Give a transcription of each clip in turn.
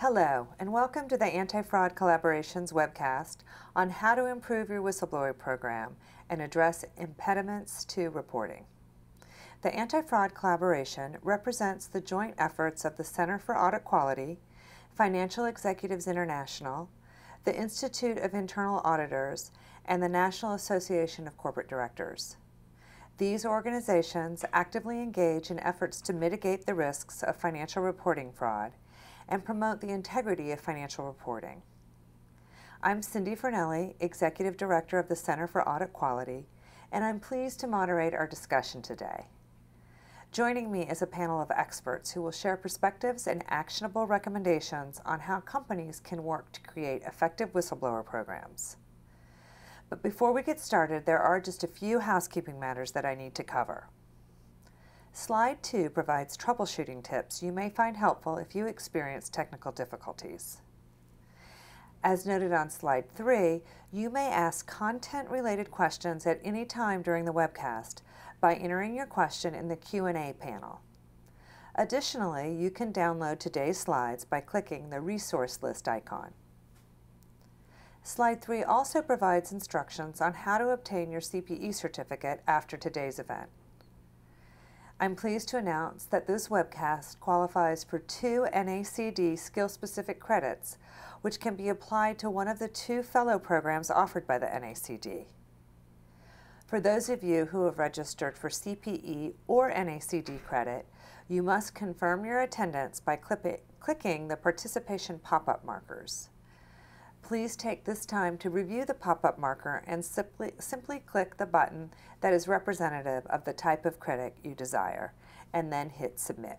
Hello, and welcome to the Anti-Fraud Collaboration's webcast on how to improve your whistleblower program and address impediments to reporting. The Anti-Fraud Collaboration represents the joint efforts of the Center for Audit Quality, Financial Executives International, the Institute of Internal Auditors, and the National Association of Corporate Directors. These organizations actively engage in efforts to mitigate the risks of financial reporting fraud and promote the integrity of financial reporting. I'm Cindy Fernelli, Executive Director of the Center for Audit Quality, and I'm pleased to moderate our discussion today. Joining me is a panel of experts who will share perspectives and actionable recommendations on how companies can work to create effective whistleblower programs. But before we get started, there are just a few housekeeping matters that I need to cover. Slide 2 provides troubleshooting tips you may find helpful if you experience technical difficulties. As noted on Slide 3, you may ask content-related questions at any time during the webcast by entering your question in the Q&A panel. Additionally, you can download today's slides by clicking the resource list icon. Slide 3 also provides instructions on how to obtain your CPE certificate after today's event. I'm pleased to announce that this webcast qualifies for 2 NACD skill-specific credits, which can be applied to one of the 2 fellow programs offered by the NACD. For those of you who have registered for CPE or NACD credit, you must confirm your attendance by clicking the participation pop-up markers. Please take this time to review the pop-up marker and simply click the button that is representative of the type of credit you desire, and then hit Submit.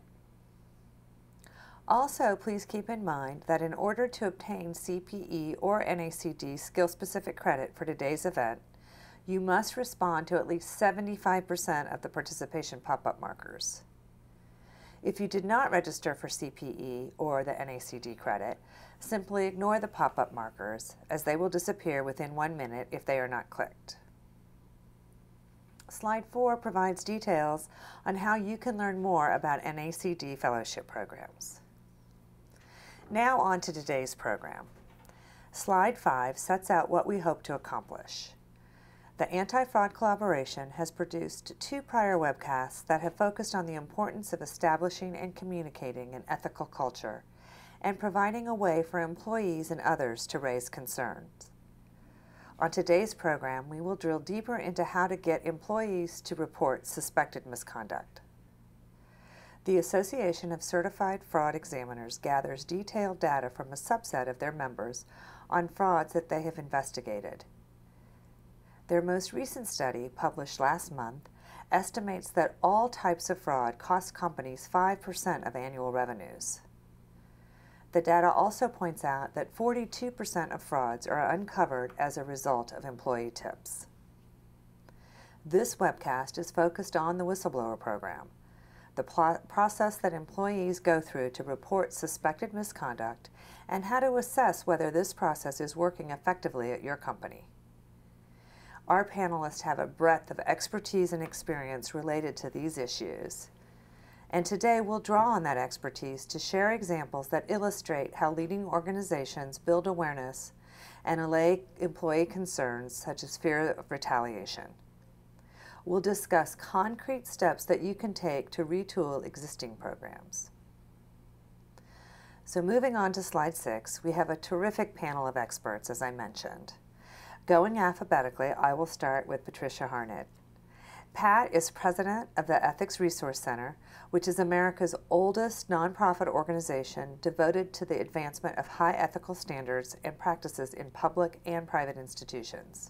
Also, please keep in mind that in order to obtain CPE or NACD skill-specific credit for today's event, you must respond to at least 75% of the participation pop-up markers. If you did not register for CPE or the NACD credit, simply ignore the pop-up markers, as they will disappear within 1 minute if they are not clicked. Slide 4 provides details on how you can learn more about NACD fellowship programs. Now on to today's program. Slide 5 sets out what we hope to accomplish. The Anti-Fraud Collaboration has produced 2 prior webcasts that have focused on the importance of establishing and communicating an ethical culture and providing a way for employees and others to raise concerns. On today's program, we will drill deeper into how to get employees to report suspected misconduct. The Association of Certified Fraud Examiners gathers detailed data from a subset of their members on frauds that they have investigated. Their most recent study, published last month, estimates that all types of fraud cost companies 5% of annual revenues. The data also points out that 42% of frauds are uncovered as a result of employee tips. This webcast is focused on the whistleblower program, the process that employees go through to report suspected misconduct, and how to assess whether this process is working effectively at your company. Our panelists have a breadth of expertise and experience related to these issues. And today we'll draw on that expertise to share examples that illustrate how leading organizations build awareness and allay employee concerns such as fear of retaliation. We'll discuss concrete steps that you can take to retool existing programs. So moving on to slide 6, we have a terrific panel of experts, as I mentioned. Going alphabetically, I will start with Patricia Harnett. Pat is president of the Ethics Resource Center, which is America's oldest nonprofit organization devoted to the advancement of high ethical standards and practices in public and private institutions.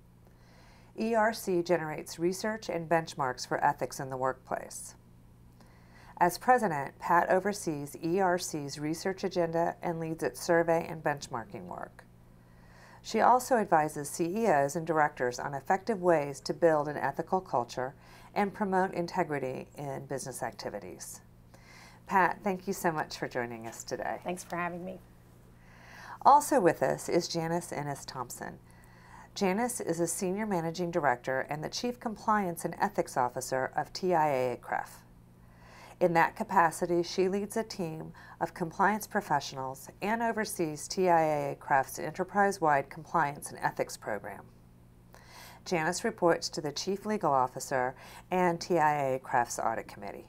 ERC generates research and benchmarks for ethics in the workplace. As president, Pat oversees ERC's research agenda and leads its survey and benchmarking work. She also advises CEOs and directors on effective ways to build an ethical culture and promote integrity in business activities. Pat, thank you so much for joining us today. Thanks for having me. Also with us is Janice Ennis-Thompson. Janice is a Senior Managing Director and the Chief Compliance and Ethics Officer of TIA at CREF. In that capacity, she leads a team of compliance professionals and oversees TIAA-CREF's enterprise-wide compliance and ethics program. Janice reports to the Chief Legal Officer and TIAA-CREF's Audit Committee.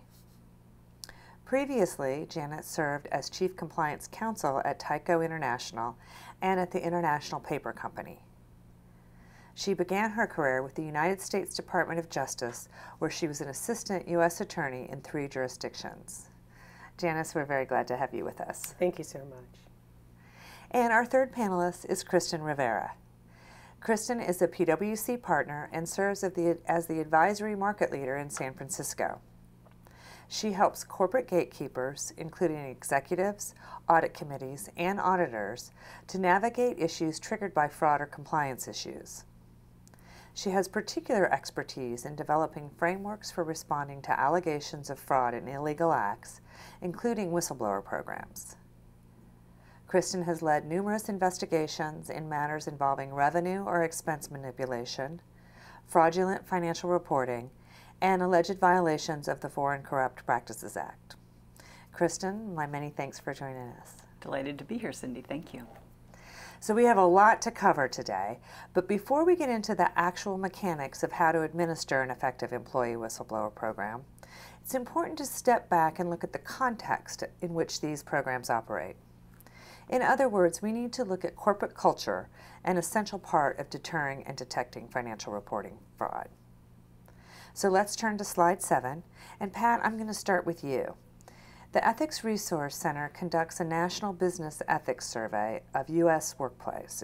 Previously, Janet served as Chief Compliance Counsel at Tyco International and at the International Paper Company. She began her career with the United States Department of Justice, where she was an assistant U.S. attorney in 3 jurisdictions. Janice, we're very glad to have you with us. Thank you so much. And our third panelist is Kristen Rivera. Kristen is a PwC partner and serves as the advisory market leader in San Francisco. She helps corporate gatekeepers, including executives, audit committees, and auditors, to navigate issues triggered by fraud or compliance issues. She has particular expertise in developing frameworks for responding to allegations of fraud and illegal acts, including whistleblower programs. Kristen has led numerous investigations in matters involving revenue or expense manipulation, fraudulent financial reporting, and alleged violations of the Foreign Corrupt Practices Act. Kristen, my many thanks for joining us. Delighted to be here, Cindy. Thank you. So we have a lot to cover today, but before we get into the actual mechanics of how to administer an effective employee whistleblower program, it's important to step back and look at the context in which these programs operate. In other words, we need to look at corporate culture, an essential part of deterring and detecting financial reporting fraud. So let's turn to slide 7, and Pat, I'm going to start with you. The Ethics Resource Center conducts a national business ethics survey of the U.S. workplace.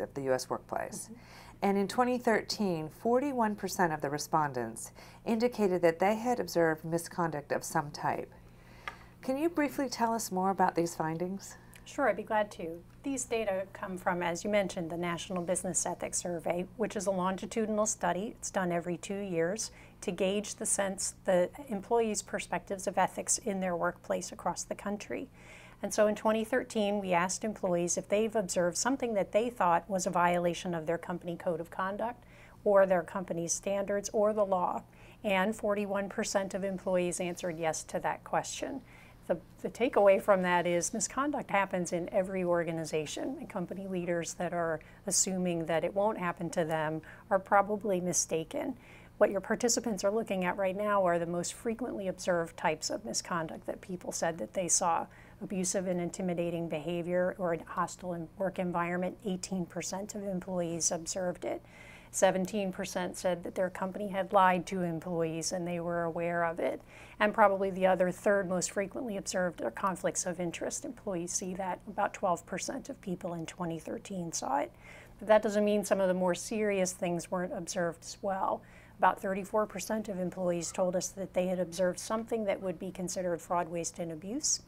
And in 2013, 41% of the respondents indicated that they had observed misconduct of some type. Can you briefly tell us more about these findings? Sure, I'd be glad to. These data come from, as you mentioned, the National Business Ethics Survey, which is a longitudinal study. It's done every 2 years to gauge the employees' perspectives of ethics in their workplace across the country. And so in 2013, we asked employees if they've observed something that they thought was a violation of their company code of conduct or their company's standards or the law. And 41% of employees answered yes to that question. The takeaway from that is misconduct happens in every organization, and company leaders that are assuming that it won't happen to them are probably mistaken. What your participants are looking at right now are the most frequently observed types of misconduct that people said that they saw. Abusive and intimidating behavior or a hostile work environment, 18% of employees observed it. 17% said that their company had lied to employees and they were aware of it. And probably the other third most frequently observed are conflicts of interest. Employees see that. About 12% of people in 2013 saw it. But that doesn't mean some of the more serious things weren't observed as well. About 34% of employees told us that they had observed something that would be considered fraud, waste, and abuse.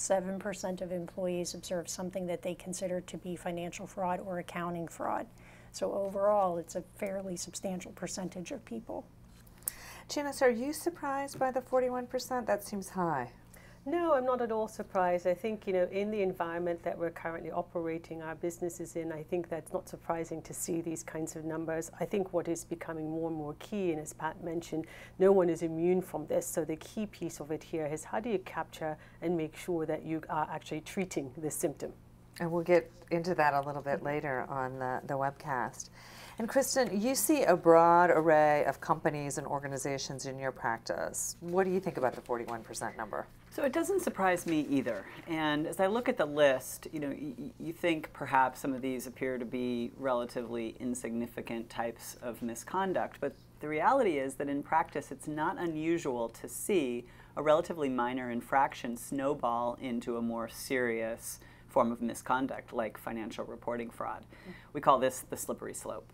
7% of employees observed something that they considered to be financial fraud or accounting fraud. So overall, it's a fairly substantial percentage of people. Janice, are you surprised by the 41%? That seems high. No, I'm not at all surprised. I think, in the environment that we're currently operating our businesses in, I think that's not surprising to see these kinds of numbers. I think what is becoming more and more key, and as Pat mentioned, no one is immune from this. So the key piece of it here is how do you capture and make sure that you are actually treating the symptom? And we'll get into that a little bit later on the webcast. And Kristen, you see a broad array of companies and organizations in your practice. What do you think about the 41% number? So it doesn't surprise me either. And as I look at the list, you think perhaps some of these appear to be relatively insignificant types of misconduct. But the reality is that in practice, it's not unusual to see a relatively minor infraction snowball into a more serious form of misconduct, like financial reporting fraud. We call this the slippery slope.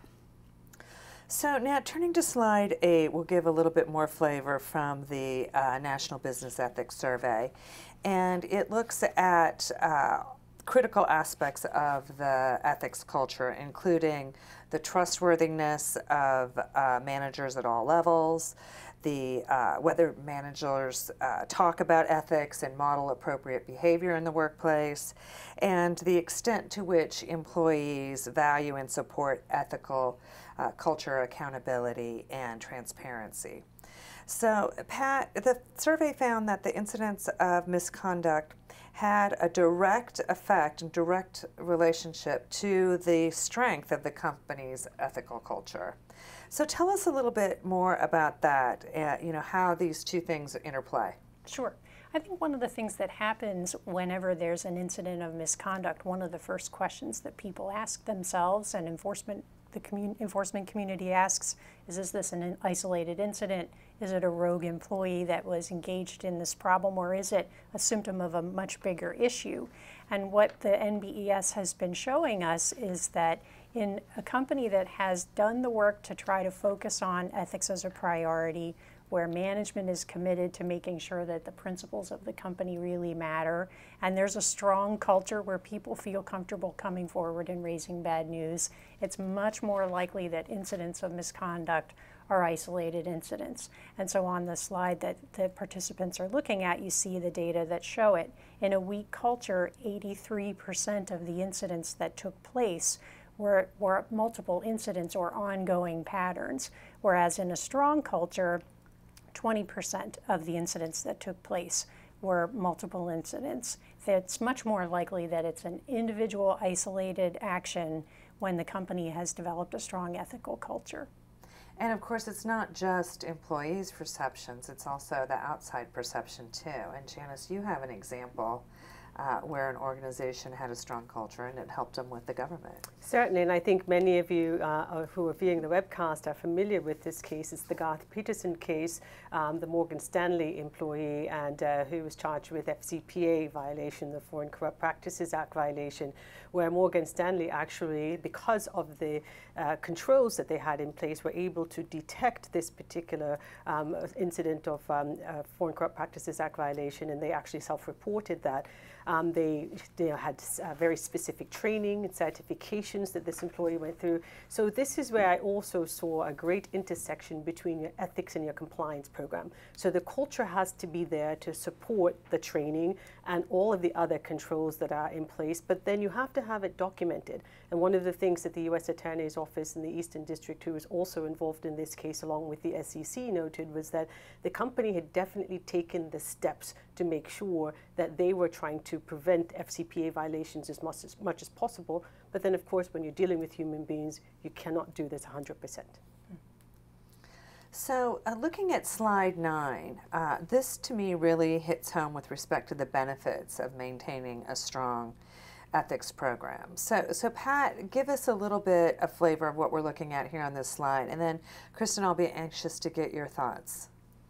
So now turning to slide 8, we'll give a little bit more flavor from the National Business Ethics Survey. And it looks at critical aspects of the ethics culture, including the trustworthiness of managers at all levels, whether managers talk about ethics and model appropriate behavior in the workplace, and the extent to which employees value and support ethical culture, accountability, and transparency. So, Pat, the survey found that the incidence of misconduct had a direct effect and direct relationship to the strength of the company's ethical culture. So tell us a little bit more about that, how these two things interplay. Sure. I think one of the things that happens whenever there's an incident of misconduct, one of the first questions that people ask themselves and the enforcement community asks is this an isolated incident? Is it a rogue employee that was engaged in this problem, or is it a symptom of a much bigger issue? And what the NBES has been showing us is that in a company that has done the work to try to focus on ethics as a priority, where management is committed to making sure that the principles of the company really matter, and there's a strong culture where people feel comfortable coming forward and raising bad news, it's much more likely that incidents of misconduct are isolated incidents. And so on the slide that the participants are looking at, you see the data that show it. In a weak culture, 83% of the incidents that took place were multiple incidents or ongoing patterns, whereas in a strong culture, 20% of the incidents that took place were multiple incidents. It's much more likely that it's an individual isolated action when the company has developed a strong ethical culture. And of course, it's not just employees' perceptions, it's also the outside perception too. And Janice, you have an example where an organization had a strong culture and it helped them with the government. Certainly, and I think many of you who are viewing the webcast are familiar with this case. It's the Garth Peterson case, the Morgan Stanley employee, and who was charged with FCPA violation, the Foreign Corrupt Practices Act violation, where Morgan Stanley actually, because of the controls that they had in place, were able to detect this particular incident of Foreign Corrupt Practices Act violation, and they actually self-reported that. They had very specific training and certifications that this employee went through. So this is where I also saw a great intersection between your ethics and your compliance program. So the culture has to be there to support the training and all of the other controls that are in place, but then you have to have it documented. And one of the things that the U.S. Attorney's Office in the Eastern District, who was also involved in this case along with the SEC, noted was that the company had definitely taken the steps to make sure that they were trying to prevent FCPA violations as much as possible. But then, of course, when you're dealing with human beings, you cannot do this 100%. So looking at slide 9, this to me really hits home with respect to the benefits of maintaining a strong ethics program. So Pat, give us a little bit of flavor of what we're looking at here on this slide. And then, Kristen, I'll be anxious to get your thoughts.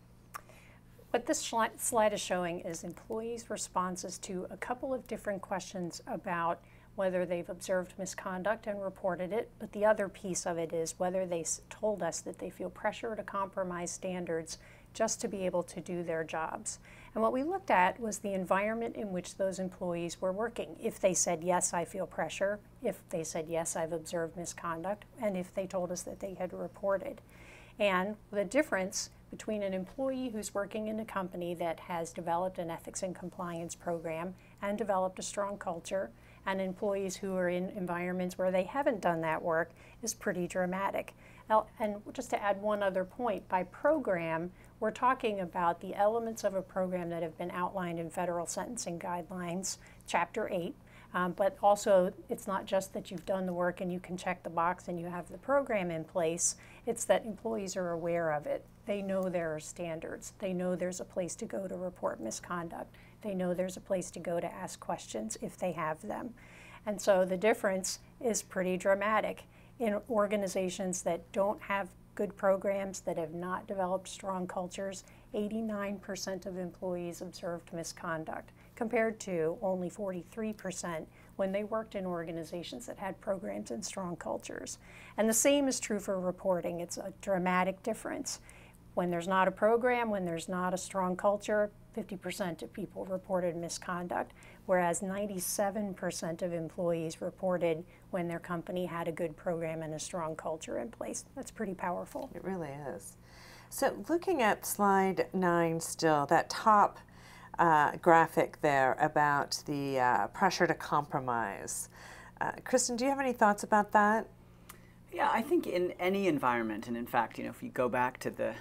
What this slide is showing is employees' responses to a couple of different questions about whether they've observed misconduct and reported it, but the other piece of it is whether they told us that they feel pressure to compromise standards just to be able to do their jobs. And what we looked at was the environment in which those employees were working. If they said, yes, I feel pressure, if they said, yes, I've observed misconduct, and if they told us that they had reported. And the difference between an employee who's working in a company that has developed an ethics and compliance program and developed a strong culture, and employees who are in environments where they haven't done that work is pretty dramatic. Now, and just to add one other point, by program, we're talking about the elements of a program that have been outlined in federal sentencing guidelines, Chapter 8, but also it's not just that you've done the work and you can check the box and you have the program in place, it's that employees are aware of it. They know there are standards. They know there's a place to go to report misconduct. They know there's a place to go to ask questions if they have them. And so the difference is pretty dramatic. In organizations that don't have good programs, that have not developed strong cultures, 89% of employees observed misconduct, compared to only 43% when they worked in organizations that had programs and strong cultures. And the same is true for reporting. It's a dramatic difference. When there's not a program, when there's not a strong culture, 50% of people reported misconduct, whereas 97% of employees reported when their company had a good program and a strong culture in place. That's pretty powerful. It really is. So looking at slide 9 still, that top graphic there about the pressure to compromise. Kristen, do you have any thoughts about that? Yeah, I think in any environment, and in fact, if you go back to the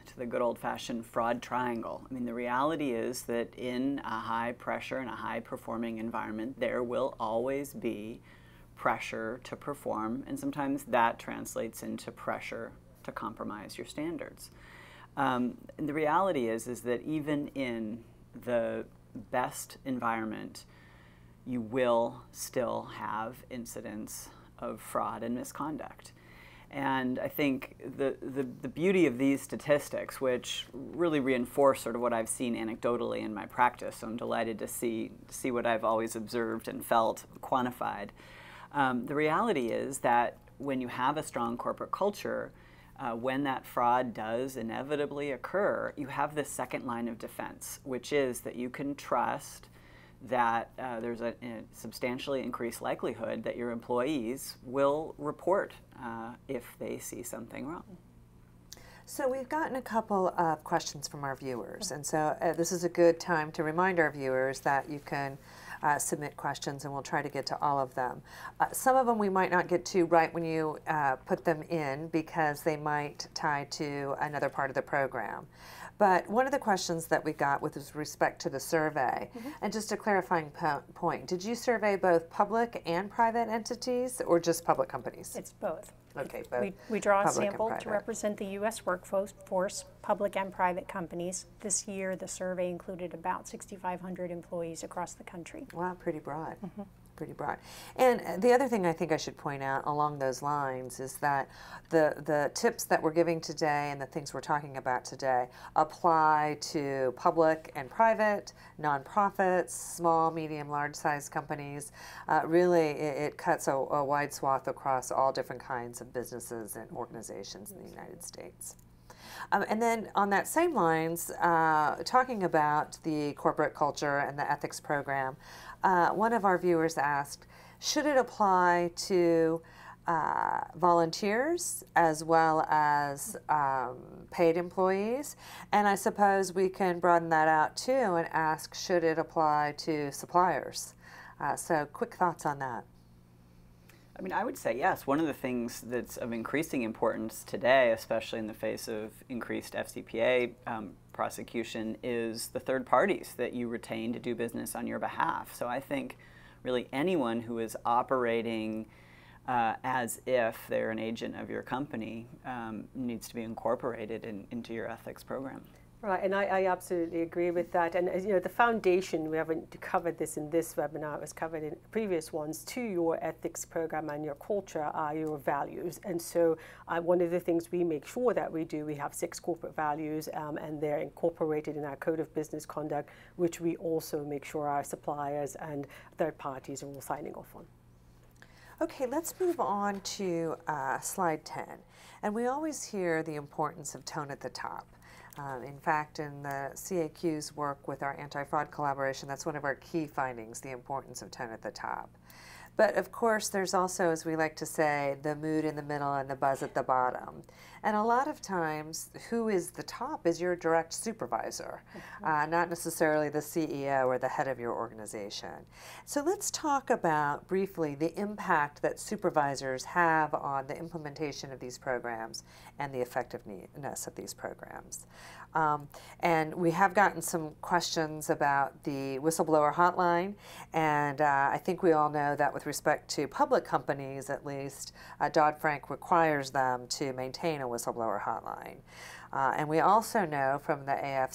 to the good old-fashioned fraud triangle. I mean, the reality is that in a high pressure and a high performing environment, there will always be pressure to perform, and sometimes that translates into pressure to compromise your standards. And the reality is that even in the best environment, you will still have incidents of fraud and misconduct. And I think the beauty of these statistics, which really reinforce sort of what I've seen anecdotally in my practice, so I'm delighted to see what I've always observed and felt quantified. The reality is that when you have a strong corporate culture, when that fraud does inevitably occur, you have this second line of defense, which is that you can trust that there's a substantially increased likelihood that your employees will report if they see something wrong. So we've gotten a couple of questions from our viewers, and so this is a good time to remind our viewers that you can submit questions, and we'll try to get to all of them. Some of them we might not get to right when you put them in because they might tie to another part of the program. But one of the questions that we got with respect to the survey, and just a clarifying point, did you survey both public and private entities or just public companies? It's both. Okay, both. We draw a public sample and to private. represent the U.S. workforce, public and private companies. This year, the survey included about 6,500 employees across the country. Wow, pretty broad. Pretty broad. And the other thing I think I should point out along those lines is that the tips that we're giving today and the things we're talking about today apply to public and private, nonprofits, small, medium, large-sized companies. Really, it cuts a wide swath across all different kinds of businesses and organizations in the United States. And then on that same lines, talking about the corporate culture and the ethics program, one of our viewers asked, should it apply to volunteers as well as paid employees? And I suppose we can broaden that out too and ask, should it apply to suppliers? So quick thoughts on that. I mean, I would say yes. One of the things that's of increasing importance today, especially in the face of increased FCPA prosecution, is the third parties that you retain to do business on your behalf. So I think really anyone who is operating as if they're an agent of your company needs to be incorporated into your ethics program. Right, and I absolutely agree with that. And as you know, the foundation, we haven't covered this in this webinar, it was covered in previous ones, to your ethics program and your culture are your values. And so one of the things we make sure that we do, we have 6 corporate values and they're incorporated in our code of business conduct, which we also make sure our suppliers and third parties are all signing off on. Okay, let's move on to slide 10. And we always hear the importance of tone at the top. In fact, in the CAQ's work with our anti-fraud collaboration, that's one of our key findings, the importance of tone at the top. But of course, there's also, as we like to say, the mood in the middle and the buzz at the bottom. And a lot of times, who is the top is your direct supervisor, not necessarily the CEO or the head of your organization. So let's talk about briefly the impact that supervisors have on the implementation of these programs and the effectiveness of these programs. And we have gotten some questions about the whistleblower hotline, and I think we all know that with respect to public companies, at least, Dodd-Frank requires them to maintain a whistleblower hotline. And we also know from the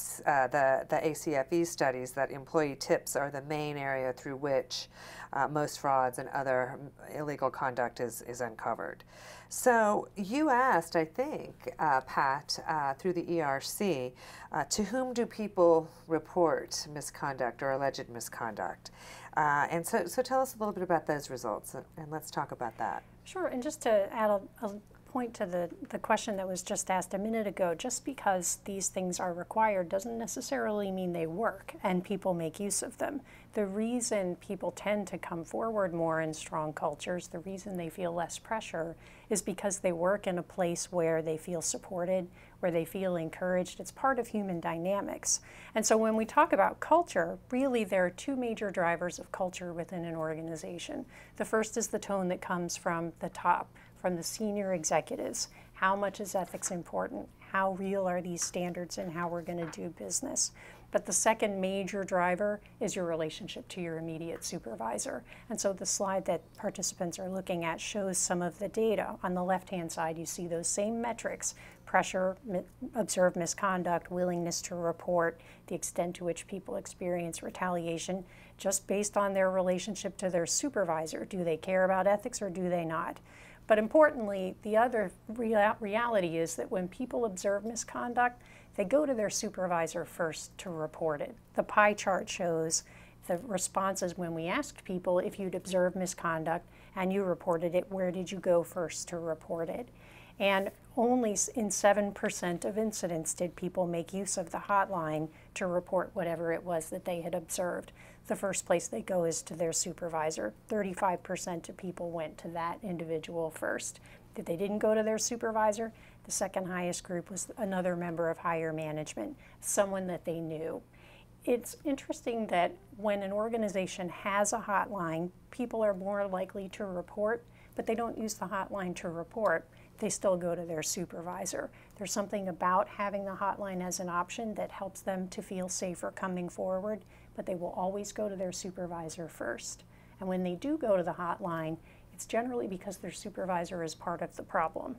ACFE studies that employee tips are the main area through which most frauds and other illegal conduct is uncovered. So you asked, I think, Pat, through the ERC, to whom do people report misconduct or alleged misconduct? And so tell us a little bit about those results, and let's talk about that. Sure, and just to add a point to the question that was just asked a minute ago, just because these things are required doesn't necessarily mean they work and people make use of them. The reason people tend to come forward more in strong cultures, the reason they feel less pressure, is because they work in a place where they feel supported, where they feel encouraged. It's part of human dynamics. And so when we talk about culture, really there are 2 major drivers of culture within an organization. The first is the tone that comes from the top, from the senior executives. How much is ethics important? How real are these standards and how we're going to do business? But the second major driver is your relationship to your immediate supervisor. And so the slide that participants are looking at shows some of the data. On the left-hand side, you see those same metrics: pressure, observed misconduct, willingness to report, the extent to which people experience retaliation, just based on their relationship to their supervisor. Do they care about ethics or do they not? But importantly, the other reality is that when people observe misconduct, they go to their supervisor first to report it. The pie chart shows the responses when we asked people if you'd observed misconduct and you reported it, where did you go first to report it? And only in 7% of incidents did people make use of the hotline to report whatever it was that they had observed. The first place they go is to their supervisor. 35% of people went to that individual first. If they didn't go to their supervisor, the second highest group was another member of higher management, someone that they knew. It's interesting that when an organization has a hotline, people are more likely to report, but they don't use the hotline to report. They still go to their supervisor. There's something about having the hotline as an option that helps them to feel safer coming forward, but they will always go to their supervisor first. And when they do go to the hotline, it's generally because their supervisor is part of the problem.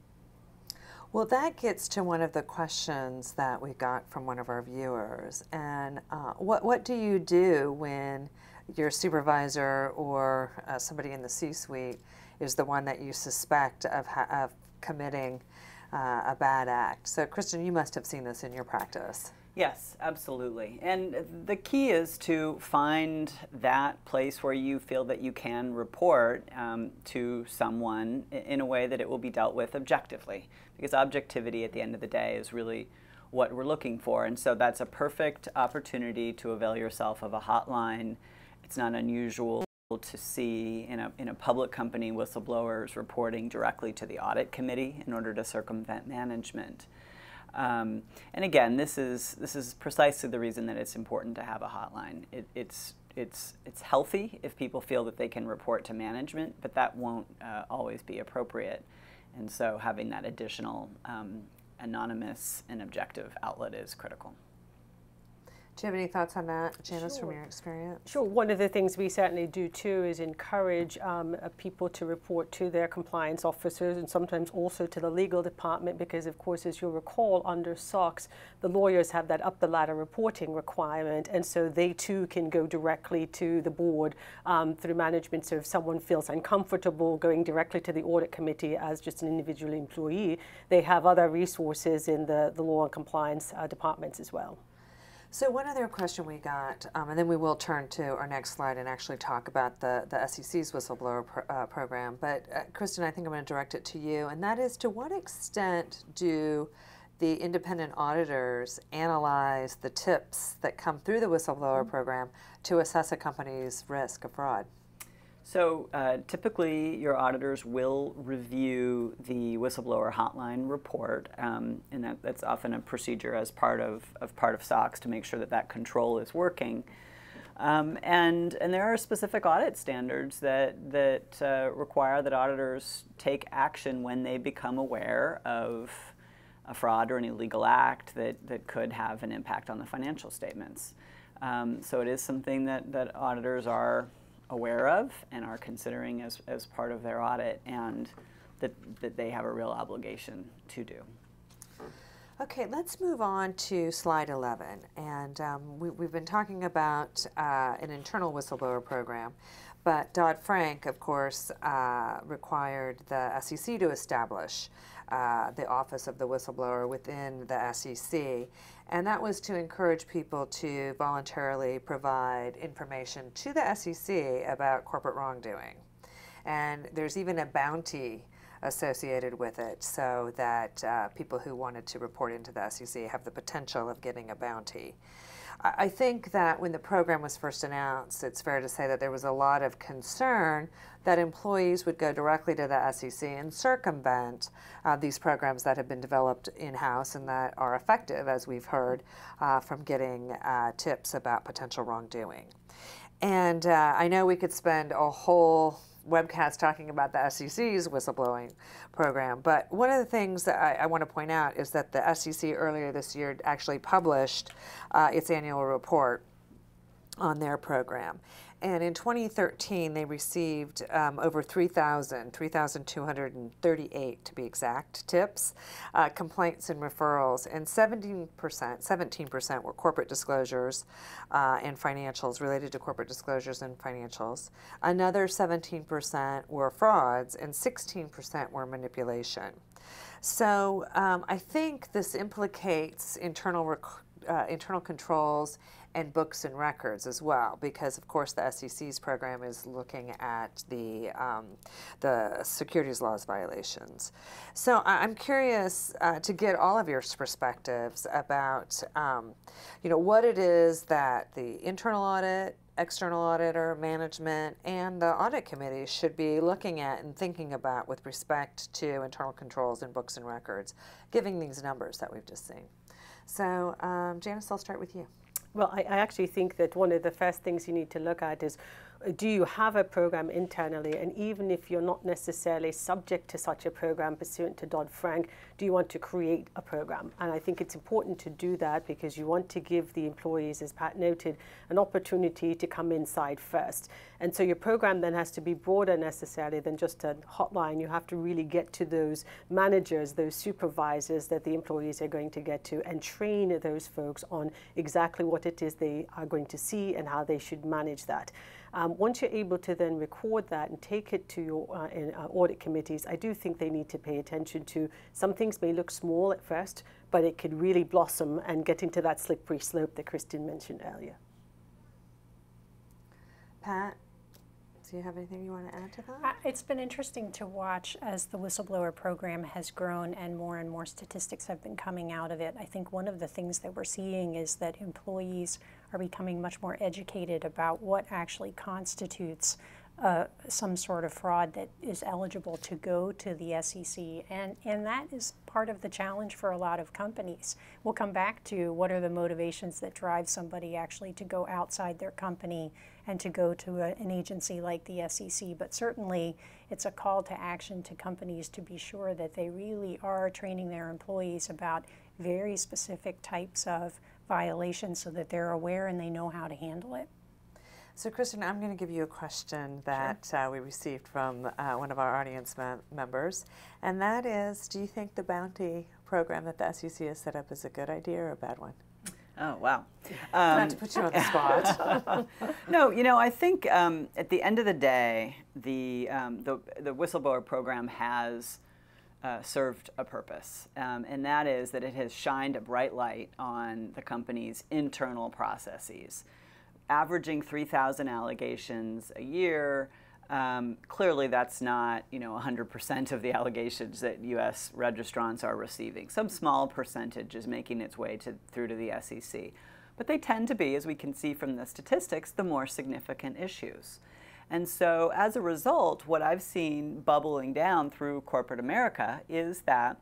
Well, that gets to one of the questions that we got from one of our viewers. And what do you do when your supervisor or somebody in the C-suite is the one that you suspect of committing a bad act? So, Kristen, you must have seen this in your practice. Yes, absolutely. And the key is to find that place where you feel that you can report to someone in a way that it will be dealt with objectively. Because objectivity at the end of the day is really what we're looking for. And so that's a perfect opportunity to avail yourself of a hotline. It's not unusual to see in a public company whistleblowers reporting directly to the audit committee in order to circumvent management. And again, this is precisely the reason that it's important to have a hotline. It's healthy if people feel that they can report to management, but that won't always be appropriate. And so having that additional anonymous and objective outlet is critical. Do you have any thoughts on that, Janice, Sure. from your experience? Sure. One of the things we certainly do too is encourage people to report to their compliance officers and sometimes also to the legal department because, of course, as you'll recall, under SOX, the lawyers have that up-the-ladder reporting requirement, and so they too can go directly to the board through management. So if someone feels uncomfortable going directly to the audit committee as just an individual employee, they have other resources in the law and compliance departments as well. So one other question we got, and then we will turn to our next slide and actually talk about the SEC's whistleblower program. But Kristen, I think I'm going to direct it to you, and that is, to what extent do the independent auditors analyze the tips that come through the whistleblower program to assess a company's risk of fraud? So typically your auditors will review the whistleblower hotline report, and that's often a procedure as part of SOX to make sure that that control is working. And there are specific audit standards that require that auditors take action when they become aware of a fraud or an illegal act that could have an impact on the financial statements. So it is something that auditors are aware of and are considering as part of their audit, and that they have a real obligation to do. Okay, let's move on to slide 11. And we've been talking about an internal whistleblower program, but Dodd-Frank, of course, required the SEC to establish the Office of the Whistleblower within the SEC. And that was to encourage people to voluntarily provide information to the SEC about corporate wrongdoing. And there's even a bounty associated with it, so that people who wanted to report into the SEC have the potential of getting a bounty. I think that when the program was first announced, it's fair to say that there was a lot of concern that employees would go directly to the SEC and circumvent these programs that have been developed in-house and that are effective, as we've heard, from getting tips about potential wrongdoing. And I know we could spend a whole webcast talking about the SEC's whistleblowing program. But one of the things that I want to point out is that the SEC earlier this year actually published its annual report on their program. And in 2013, they received over 3,238 to be exact, tips, complaints and referrals, and 17% were corporate disclosures and financials, related to corporate disclosures and financials. Another 17% were frauds, and 16% were manipulation. So I think this implicates internal controls and books and records as well, because of course the SEC's program is looking at the securities laws violations. So I'm curious to get all of your perspectives about what it is that the internal audit, external auditor, management, and the audit committee should be looking at and thinking about with respect to internal controls and books and records, giving these numbers that we've just seen. So Janice, I'll start with you. Well, I actually think that one of the first things you need to look at is, do you have a program internally? And even if you're not necessarily subject to such a program pursuant to Dodd-Frank, do you want to create a program? And I think it's important to do that because you want to give the employees, as Pat noted, an opportunity to come inside first. And so your program then has to be broader necessarily than just a hotline. You have to really get to those managers, those supervisors that the employees are going to get to, and train those folks on exactly what it is they are going to see and how they should manage that. Once you're able to then record that and take it to your audit committees, I do think they need to pay attention to some things may look small at first, but it could really blossom and get into that slippery slope that Kristen mentioned earlier. Pat, do you have anything you want to add to that? It's been interesting to watch as the whistleblower program has grown and more statistics have been coming out of it. I think one of the things that we're seeing is that employees are becoming much more educated about what actually constitutes some sort of fraud that is eligible to go to the SEC, and that is part of the challenge for a lot of companies. We'll come back to what are the motivations that drive somebody actually to go outside their company and to go to an agency like the SEC, but certainly it's a call to action to companies to be sure that they really are training their employees about very specific types of violations so that they're aware and they know how to handle it. So Kristen, I'm going to give you a question that we received from one of our audience members, and that is, do you think the bounty program that the SEC has set up is a good idea or a bad one? Oh, wow. Not to put you on the spot. No, I think at the end of the day, the whistleblower program has served a purpose, and that is that it has shined a bright light on the company's internal processes. Averaging 3,000 allegations a year, clearly that's not 100% of the allegations that U.S. registrants are receiving. Some small percentage is making its way through to the SEC. But they tend to be, as we can see from the statistics, the more significant issues. And so as a result, what I've seen bubbling down through corporate America is that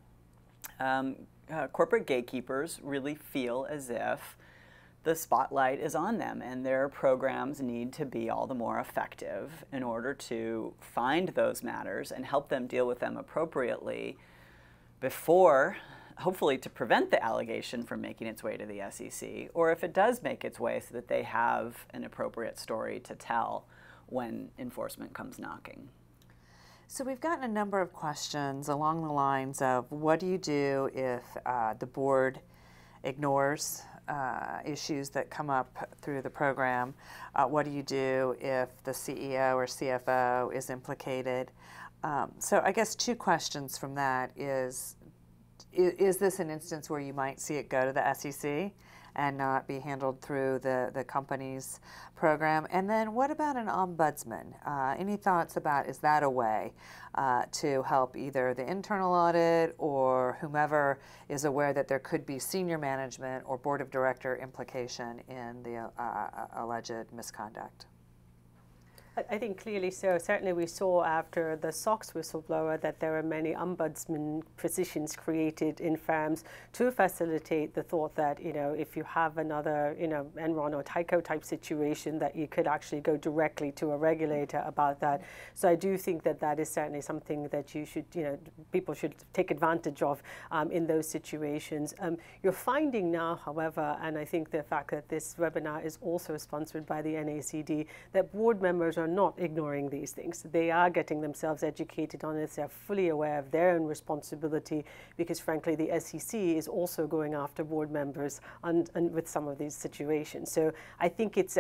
corporate gatekeepers really feel as if the spotlight is on them and their programs need to be all the more effective in order to find those matters and help them deal with them appropriately before, hopefully to prevent the allegation from making its way to the SEC, or if it does make its way, so that they have an appropriate story to tell when enforcement comes knocking. So we've gotten a number of questions along the lines of, what do you do if the board ignores issues that come up through the program? What do you do if the CEO or CFO is implicated? So I guess two questions from that is this an instance where you might see it go to the SEC and not be handled through the company's program? And then what about an ombudsman? Any thoughts about, is that a way to help either the internal audit or whomever is aware that there could be senior management or board of director implication in the alleged misconduct? I think clearly so. Certainly we saw after the SOX whistleblower that there are many ombudsman positions created in firms to facilitate the thought that, you know, if you have another, you know, Enron or Tyco type situation, that you could actually go directly to a regulator about that. So I do think that that is certainly something that you should, you know, people should take advantage of in those situations. You're finding now, however, and I think the fact that this webinar is also sponsored by the NACD, that board members are not ignoring these things. They are getting themselves educated on it. They're fully aware of their own responsibility, because frankly the SEC is also going after board members and with some of these situations. So I think it's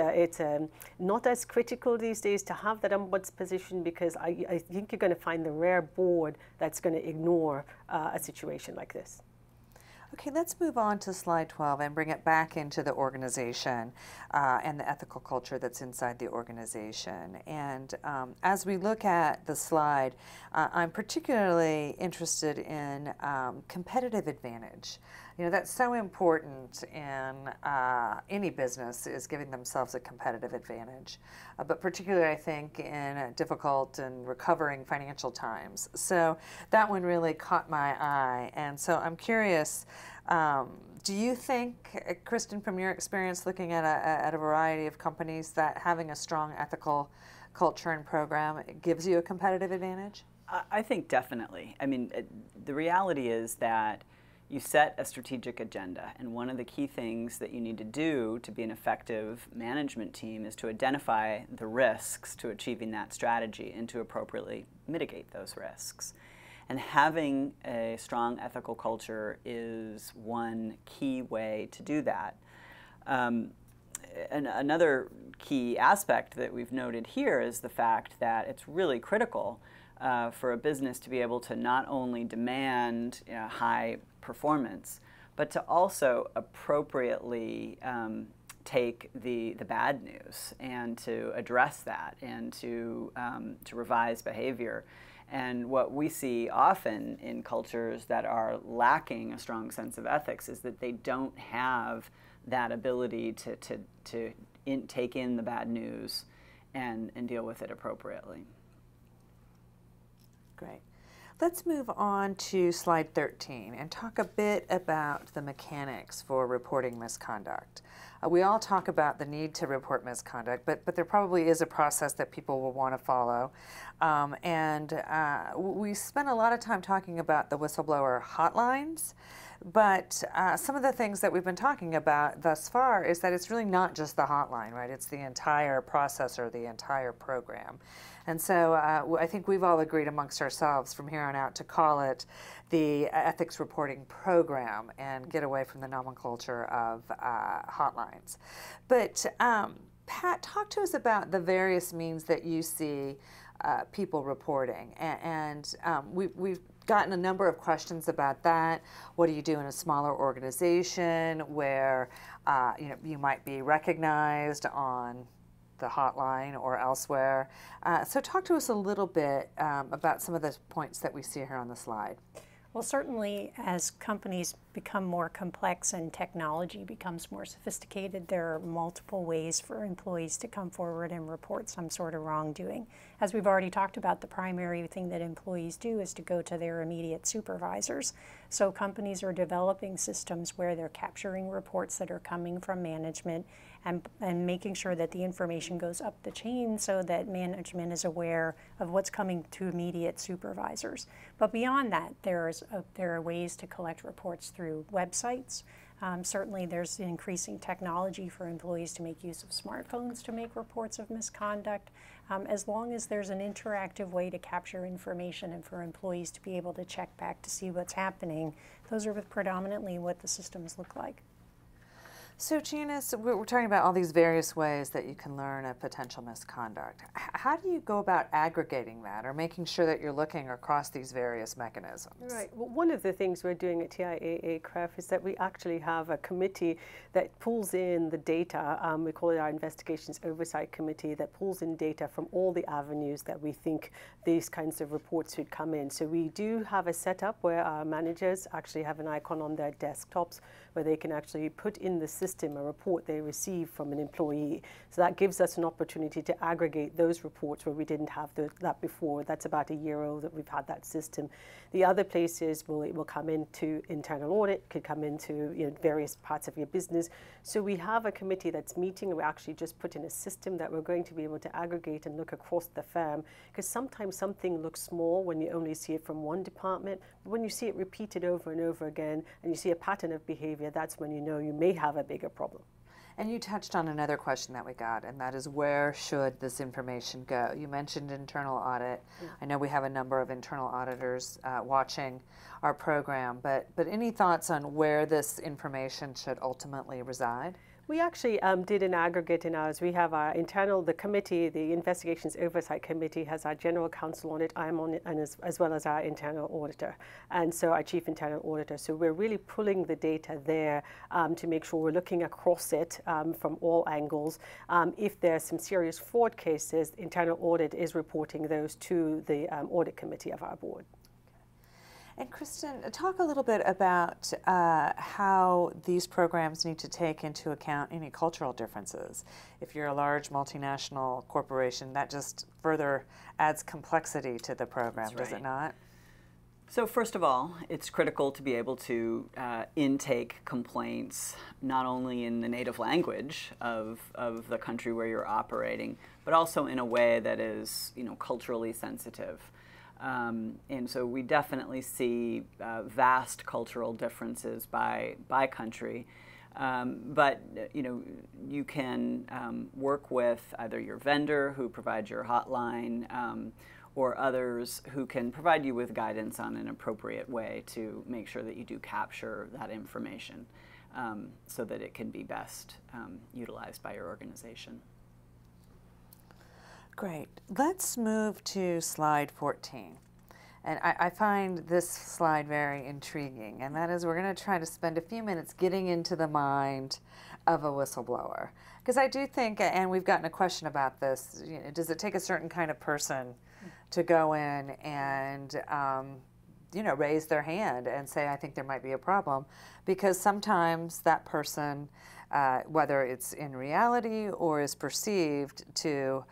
not as critical these days to have that ombuds position, because I think you're going to find the rare board that's going to ignore a situation like this. Okay, let's move on to slide 12 and bring it back into the organization and the ethical culture that's inside the organization. And as we look at the slide, I'm particularly interested in competitive advantage. You know, that's so important in any business, is giving themselves a competitive advantage, but particularly I think in difficult and recovering financial times. So that one really caught my eye, and so I'm curious, do you think, Kristen, from your experience looking at a variety of companies, that having a strong ethical culture and program gives you a competitive advantage? I think definitely. I mean, the reality is that you set a strategic agenda, and one of the key things that you need to do to be an effective management team is to identify the risks to achieving that strategy and to appropriately mitigate those risks. And having a strong ethical culture is one key way to do that. And another key aspect that we've noted here is the fact that it's really critical for a business to be able to not only demand high performance, but to also appropriately take the bad news and to address that and to revise behavior. And what we see often in cultures that are lacking a strong sense of ethics is that they don't have that ability to take in the bad news and deal with it appropriately. Great. Let's move on to slide 13 and talk a bit about the mechanics for reporting misconduct. We all talk about the need to report misconduct, but there probably is a process that people will want to follow. We spent a lot of time talking about the whistleblower hotlines, but some of the things that we've been talking about thus far is that it's really not just the hotline, right? It's the entire process or the entire program. And so I think we've all agreed amongst ourselves from here on out to call it the ethics reporting program and get away from the nomenclature of hotlines. But Pat, talk to us about the various means that you see people reporting. We've gotten a number of questions about that. What do you do in a smaller organization where you might be recognized on the hotline or elsewhere? So talk to us a little bit about some of the points that we see here on the slide. Well, certainly as companies become more complex and technology becomes more sophisticated, there are multiple ways for employees to come forward and report some sort of wrongdoing. As we've already talked about, the primary thing that employees do is to go to their immediate supervisors. So companies are developing systems where they're capturing reports that are coming from management and making sure that the information goes up the chain so that management is aware of what's coming to immediate supervisors. But beyond that, there are ways to collect reports through websites. Certainly there's increasing technology for employees to make use of smartphones to make reports of misconduct. As long as there's an interactive way to capture information and for employees to be able to check back to see what's happening, those are predominantly what the systems look like. So Janice, we're talking about all these various ways that you can learn of potential misconduct. How do you go about aggregating that or making sure that you're looking across these various mechanisms? Right. Well, one of the things we're doing at TIAA-CREF is that we actually have a committee that pulls in the data. We call it our Investigations Oversight Committee, that pulls in data from all the avenues that we think these kinds of reports should come in. So we do have a setup where our managers actually have an icon on their desktops where they can actually put in the system system a report they receive from an employee. So that gives us an opportunity to aggregate those reports where we didn't have that before. That's about a year old that we've had that system. The other places it will come into internal audit, could come into various parts of your business. So we have a committee that's meeting, and we actually just put in a system that we're going to be able to aggregate and look across the firm, because sometimes something looks small when you only see it from one department, but when you see it repeated over and over again and you see a pattern of behavior, that's when you know you may have a bigger problem. And you touched on another question that we got, and that is, where should this information go? You mentioned internal audit. I know we have a number of internal auditors watching our program, but any thoughts on where this information should ultimately reside? We actually did an aggregate in ours. We have our the committee, the Investigations Oversight Committee has our general counsel on it, I'm on it, and as well as our internal auditor, and so our chief internal auditor. So we're really pulling the data there to make sure we're looking across it from all angles. If there's some serious fraud cases, internal audit is reporting those to the audit committee of our board. And Kristen, talk a little bit about how these programs need to take into account any cultural differences. If you're a large multinational corporation, that just further adds complexity to the program, does it not? So first of all, it's critical to be able to intake complaints not only in the native language of the country where you're operating, but also in a way that is culturally sensitive. And so we definitely see vast cultural differences by country. But you can work with either your vendor who provides your hotline or others who can provide you with guidance on an appropriate way to make sure that you do capture that information so that it can be best utilized by your organization. Great. Let's move to slide 14. And I find this slide very intriguing, and that is, we're going to try to spend a few minutes getting into the mind of a whistleblower. Because I do think, and we've gotten a question about this, does it take a certain kind of person to go in and raise their hand and say, I think there might be a problem? Because sometimes that person, whether it's in reality or is perceived to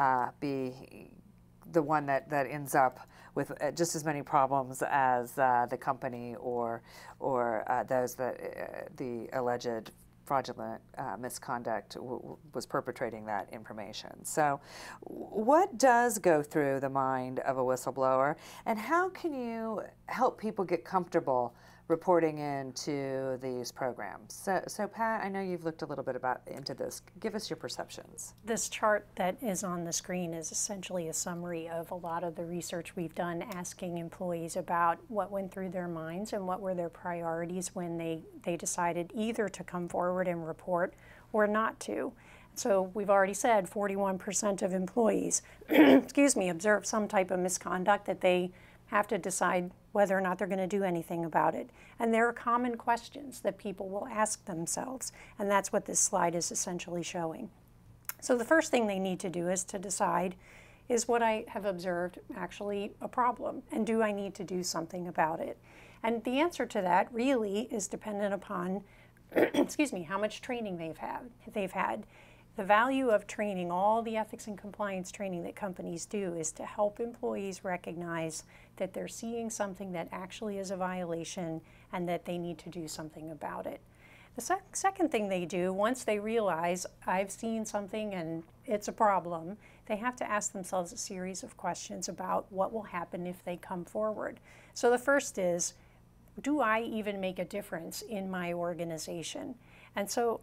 be the one that ends up with just as many problems as the company or those that the alleged fraudulent misconduct was perpetrating that information. So what does go through the mind of a whistleblower, and how can you help people get comfortable reporting into these programs? So Pat, I know you've looked a little bit into this. Give us your perceptions. This chart that is on the screen is essentially a summary of a lot of the research we've done, asking employees about what went through their minds and what were their priorities when they decided either to come forward and report or not to. So we've already said 41% of employees observe some type of misconduct that they have to decide whether or not they're going to do anything about it. And there are common questions that people will ask themselves, and that's what this slide is essentially showing. So the first thing they need to do is to decide, is what I have observed actually a problem, and do I need to do something about it? And the answer to that really is dependent upon how much training they've had. The value of training, all the ethics and compliance training that companies do, is to help employees recognize that they're seeing something that actually is a violation and that they need to do something about it. The second thing they do, once they realize, I've seen something and it's a problem, they have to ask themselves a series of questions about what will happen if they come forward. So the first is, do I even make a difference in my organization? And so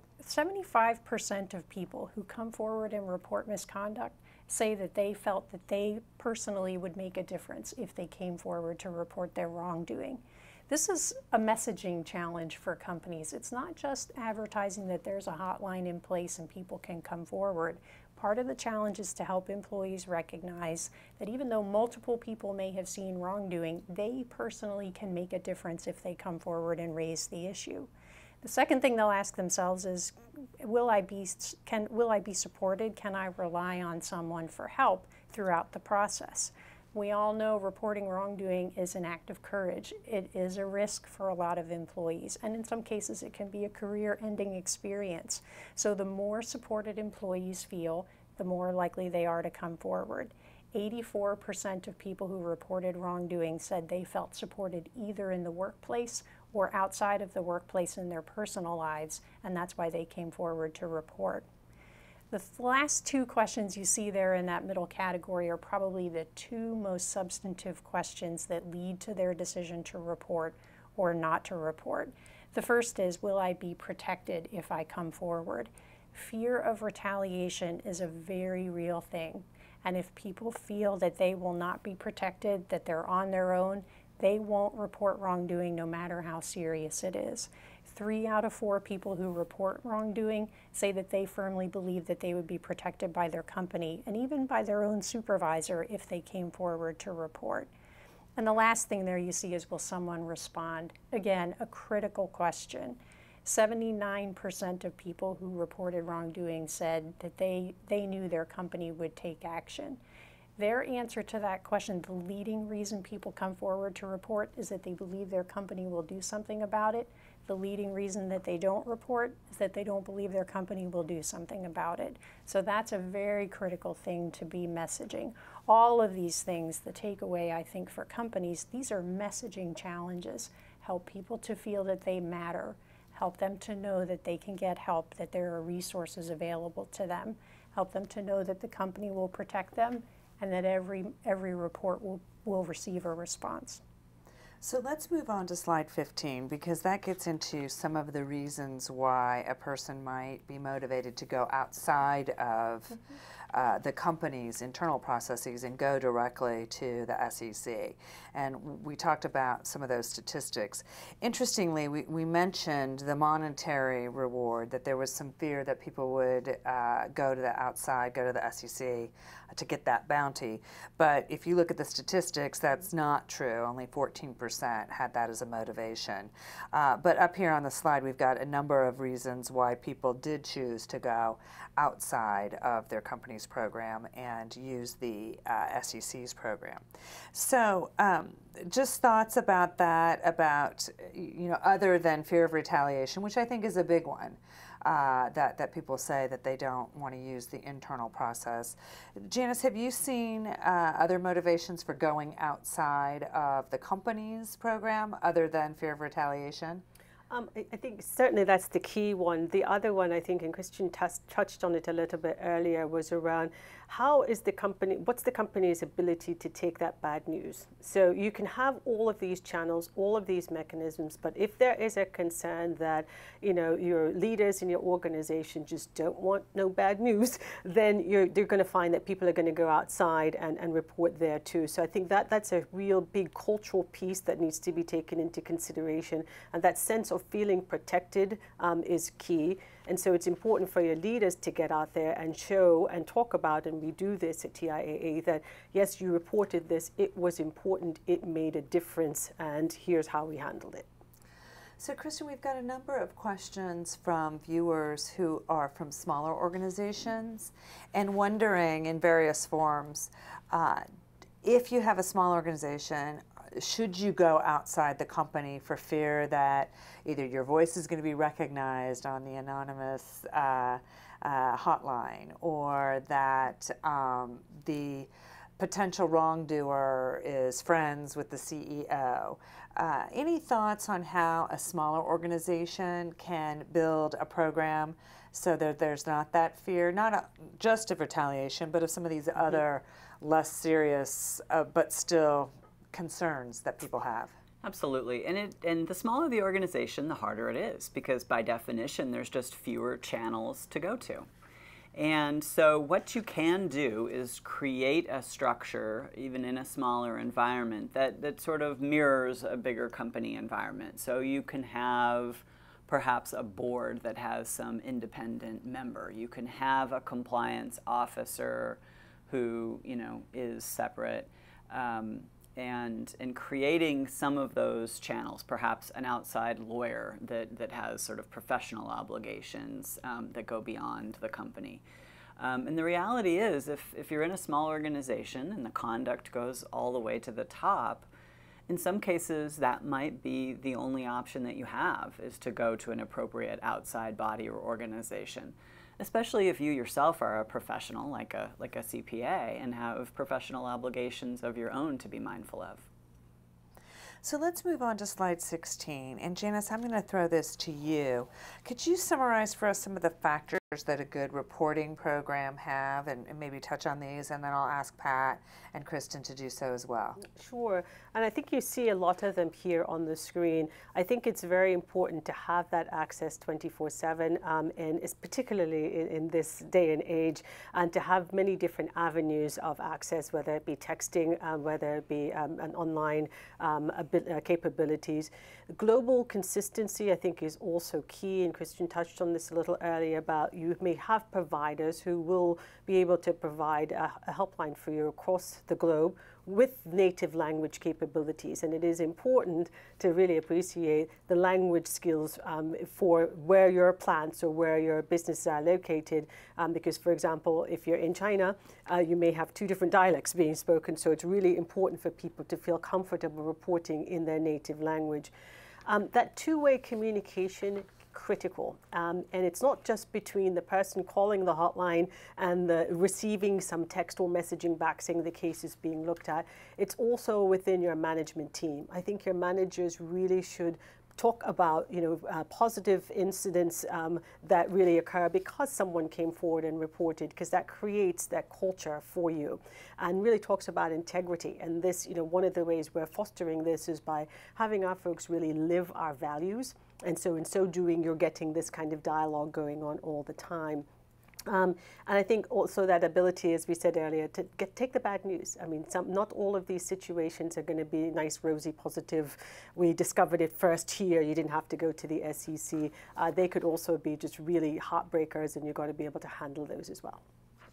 75% of people who come forward and report misconduct say that they felt that they personally would make a difference if they came forward to report their wrongdoing. This is a messaging challenge for companies. It's not just advertising that there's a hotline in place and people can come forward. Part of the challenge is to help employees recognize that even though multiple people may have seen wrongdoing, they personally can make a difference if they come forward and raise the issue. The second thing they'll ask themselves is, will I be supported? Can I rely on someone for help throughout the process? We all know reporting wrongdoing is an act of courage. It is a risk for a lot of employees, and in some cases it can be a career-ending experience. So the more supported employees feel, the more likely they are to come forward. 84% of people who reported wrongdoing said they felt supported either in the workplace or outside of the workplace in their personal lives, and that's why they came forward to report. The last two questions you see there in that middle category are probably the two most substantive questions that lead to their decision to report or not to report. The first is, will I be protected if I come forward? Fear of retaliation is a very real thing. And if people feel that they will not be protected, that they're on their own, they won't report wrongdoing no matter how serious it is. 3 out of 4 people who report wrongdoing say that they firmly believe that they would be protected by their company and even by their own supervisor if they came forward to report. And the last thing there you see is, will someone respond? Again, a critical question. 79% of people who reported wrongdoing said that they knew their company would take action. Their answer to that question, the leading reason people come forward to report, is that they believe their company will do something about it. The leading reason that they don't report is that they don't believe their company will do something about it. So that's a very critical thing to be messaging. All of these things, the takeaway I think for companies, these are messaging challenges. Help people to feel that they matter. Help them to know that they can get help, that there are resources available to them. Help them to know that the company will protect them and that every report will receive a response. So let's move on to slide 15, because that gets into some of the reasons why a person might be motivated to go outside of the company's internal processes and go directly to the SEC. And we talked about some of those statistics. Interestingly, we mentioned the monetary reward, that there was some fear that people would go to the outside, go to the SEC to get that bounty. But if you look at the statistics, that's not true. Only 14% had that as a motivation. But up here on the slide, we've got a number of reasons why people did choose to go outside of their company's program and use the SEC's program. So just thoughts about that, about, other than fear of retaliation, which I think is a big one. That people say that they don't want to use the internal process. Janice, have you seen other motivations for going outside of the company's program other than fear of retaliation? I think certainly that's the key one. The other one, I think, and Christian touched on it a little bit earlier, was around what's the company's ability to take that bad news? So you can have all of these channels, all of these mechanisms, but if there is a concern that, your leaders in your organization just don't want no bad news, then they're going to find that people are going to go outside and report there too. So I think that's a real big cultural piece that needs to be taken into consideration, and that sense of feeling protected is key. And so it's important for your leaders to get out there and show and talk about, and we do this at TIAA, that yes, you reported this, it was important, it made a difference, and here's how we handled it. So Kristen, we've got a number of questions from viewers who are from smaller organizations and wondering in various forms, if you have a small organization, should you go outside the company for fear that either your voice is going to be recognized on the anonymous hotline, or that the potential wrongdoer is friends with the CEO? Any thoughts on how a smaller organization can build a program so that there's not that fear, not just of retaliation, but of some of these other less serious but still concerns that people have? Absolutely, and the smaller the organization, the harder it is, because by definition there's just fewer channels to go to. And so what you can do is create a structure, even in a smaller environment, that sort of mirrors a bigger company environment. So you can have perhaps a board that has some independent member. You can have a compliance officer who is separate. And in creating some of those channels, perhaps an outside lawyer that has sort of professional obligations that go beyond the company. And the reality is, if you're in a small organization and the conduct goes all the way to the top, in some cases that might be the only option that you have, is to go to an appropriate outside body or organization, especially if you yourself are a professional like a CPA and have professional obligations of your own to be mindful of. So let's move on to slide 16. And Janice, I'm going to throw this to you. Could you summarize for us some of the factors that a good reporting program have, and maybe touch on these, and then I'll ask Pat and Kristen to do so as well. Sure, and I think you see a lot of them here on the screen. I think it's very important to have that access 24/7, and it's particularly in this day and age, and to have many different avenues of access, whether it be texting, whether it be an online capabilities. Global consistency, I think, is also key, and Kristen touched on this a little earlier about you may have providers who will be able to provide a helpline for you across the globe with native language capabilities, and it is important to really appreciate the language skills for where your plants or where your businesses are located, because, for example, if you're in China, you may have two different dialects being spoken, so it's really important for people to feel comfortable reporting in their native language. That two-way communication, critical, and it's not just between the person calling the hotline and the receiving some text or messaging back saying the case is being looked at. It's also within your management team. I think your managers really should talk about, positive incidents that really occur because someone came forward and reported, because that creates that culture for you, and really talks about integrity. And this, one of the ways we're fostering this is by having our folks really live our values. And so in so doing, you're getting this kind of dialogue going on all the time. And I think also that ability, as we said earlier, to take the bad news. I mean, not all of these situations are going to be nice, rosy, positive. We discovered it first here. You didn't have to go to the SEC. They could also be just really heartbreakers, and you've got to be able to handle those as well.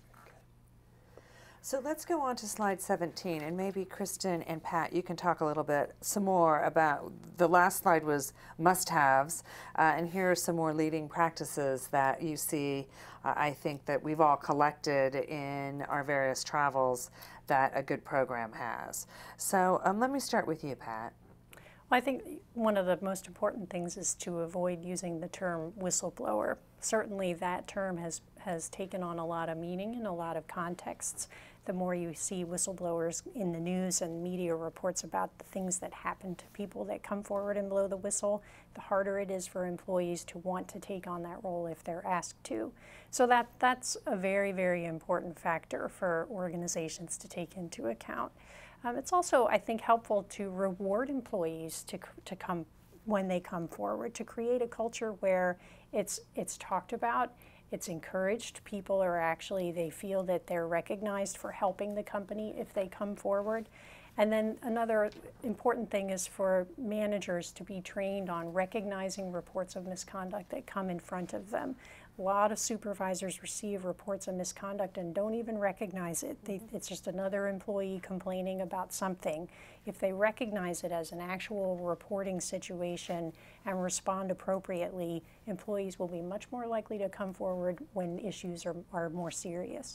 So let's go on to slide 17, and maybe Kristen and Pat, you can talk a little bit some more about, the last slide was must-haves, and here are some more leading practices that you see, I think, that we've all collected in our various travels that a good program has. So let me start with you, Pat. Well, I think one of the most important things is to avoid using the term whistleblower. Certainly that term has taken on a lot of meaning in a lot of contexts. The more you see whistleblowers in the news and media reports about the things that happen to people that come forward and blow the whistle, the harder it is for employees to want to take on that role if they're asked to. So that's a very, very important factor for organizations to take into account. It's also, I think, helpful to reward employees to come when they come forward, to create a culture where it's talked about, it's encouraged. People are actually, they feel that they're recognized for helping the company if they come forward. And then another important thing is for managers to be trained on recognizing reports of misconduct that come in front of them. A lot of supervisors receive reports of misconduct and don't even recognize it. It's just another employee complaining about something. If they recognize it as an actual reporting situation and respond appropriately, employees will be much more likely to come forward when issues are more serious.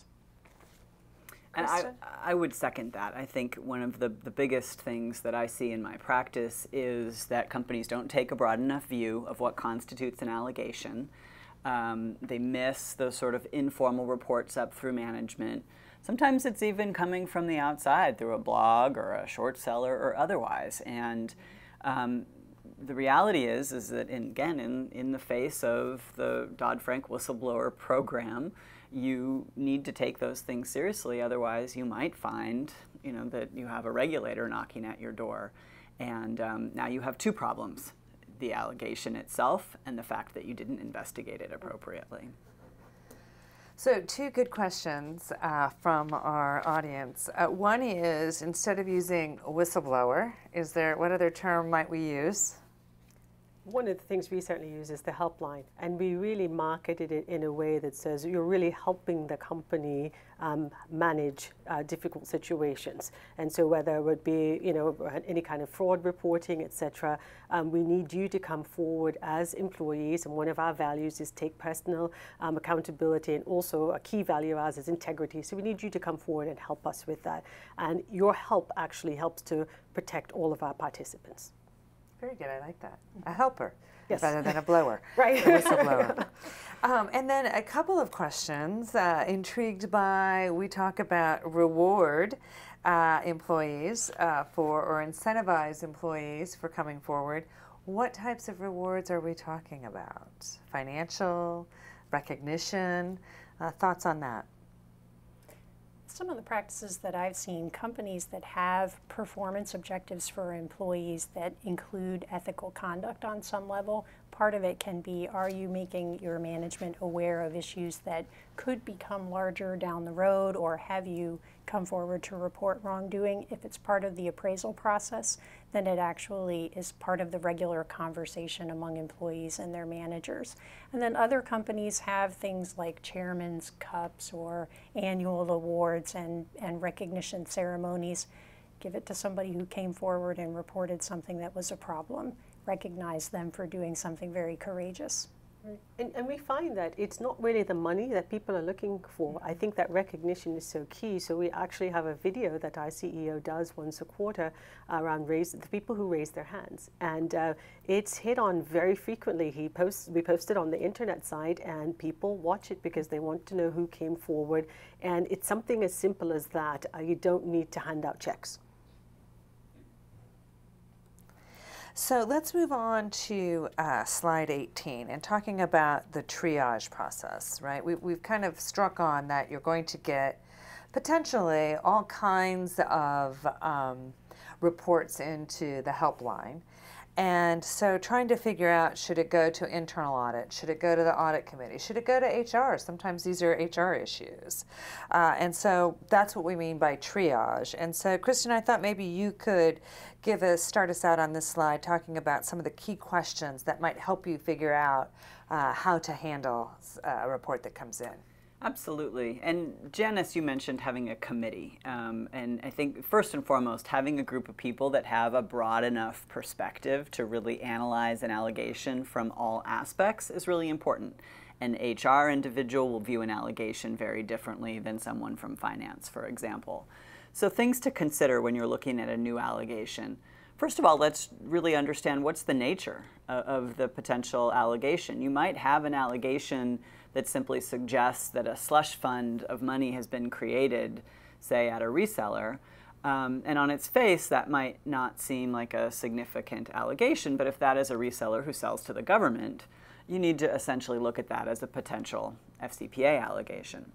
And I would second that. I think one of the biggest things that I see in my practice is that companies don't take a broad enough view of what constitutes an allegation. They miss those sort of informal reports up through management. Sometimes it's even coming from the outside through a blog or a short seller or otherwise. And the reality is that, again, in the face of the Dodd-Frank whistleblower program, you need to take those things seriously. Otherwise, you might find, that you have a regulator knocking at your door, and now you have two problems: the allegation itself and the fact that you didn't investigate it appropriately. So two good questions from our audience. One is, instead of using whistleblower, what other term might we use? One of the things we certainly use is the helpline, and we really marketed it in a way that says you're really helping the company manage difficult situations. And so whether it would be, any kind of fraud reporting, etc., we need you to come forward as employees, and one of our values is take personal accountability, and also a key value of ours is integrity. So we need you to come forward and help us with that. And your help actually helps to protect all of our participants. Very good, I like that. A helper, yes, rather than a blower. Right. A whistleblower. And then a couple of questions. Intrigued by, we talk about reward employees or incentivize employees for coming forward. What types of rewards are we talking about? Financial, recognition, thoughts on that? Some of the practices that I've seen, companies that have performance objectives for employees that include ethical conduct on some level. Part of it can be, are you making your management aware of issues that could become larger down the road, or have you come forward to report wrongdoing? If it's part of the appraisal process, then it actually is part of the regular conversation among employees and their managers. And then other companies have things like chairman's cups or annual awards and recognition ceremonies. Give it to somebody who came forward and reported something that was a problem. Recognize them for doing something very courageous. And we find that it's not really the money that people are looking for. I think that recognition is so key. So we actually have a video that our CEO does once a quarter around the people who raise their hands. And it's hit on very frequently. We post it on the internet side, and people watch it because they want to know who came forward. And it's something as simple as that. You don't need to hand out checks. So let's move on to slide 18 and talking about the triage process, right? We've kind of struck on that you're going to get potentially all kinds of reports into the helpline. And so trying to figure out, should it go to internal audit? Should it go to the audit committee? Should it go to HR? Sometimes these are HR issues. And so that's what we mean by triage. And so, Kristen, I thought maybe you could start us out on this slide talking about some of the key questions that might help you figure out how to handle a report that comes in. Absolutely. And Janice, you mentioned having a committee. And I think first and foremost, having a group of people that have a broad enough perspective to really analyze an allegation from all aspects is really important. An HR individual will view an allegation very differently than someone from finance, for example. So things to consider when you're looking at a new allegation. First of all, let's really understand what's the nature of the potential allegation. You might have an allegation that simply suggests that a slush fund of money has been created, say, at a reseller. And on its face, that might not seem like a significant allegation, but if that is a reseller who sells to the government, you need to essentially look at that as a potential FCPA allegation.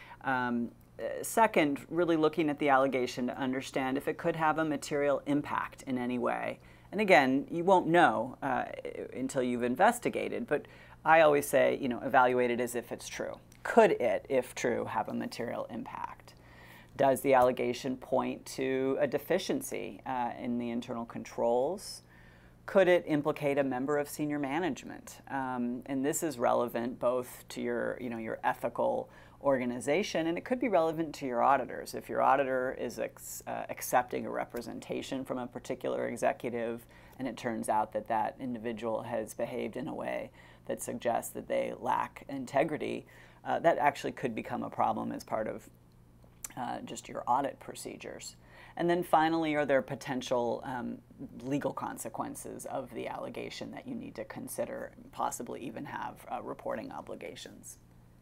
Second, really looking at the allegation to understand if it could have a material impact in any way. And again, you won't know until you've investigated, but I always say, evaluate it as if it's true. Could it, if true, have a material impact? Does the allegation point to a deficiency in the internal controls? Could it implicate a member of senior management? And this is relevant both to your ethical organization, and it could be relevant to your auditors. If your auditor is accepting a representation from a particular executive, and it turns out that that individual has behaved in a way that suggests that they lack integrity, that actually could become a problem as part of just your audit procedures. And then finally, are there potential legal consequences of the allegation that you need to consider, possibly even have reporting obligations?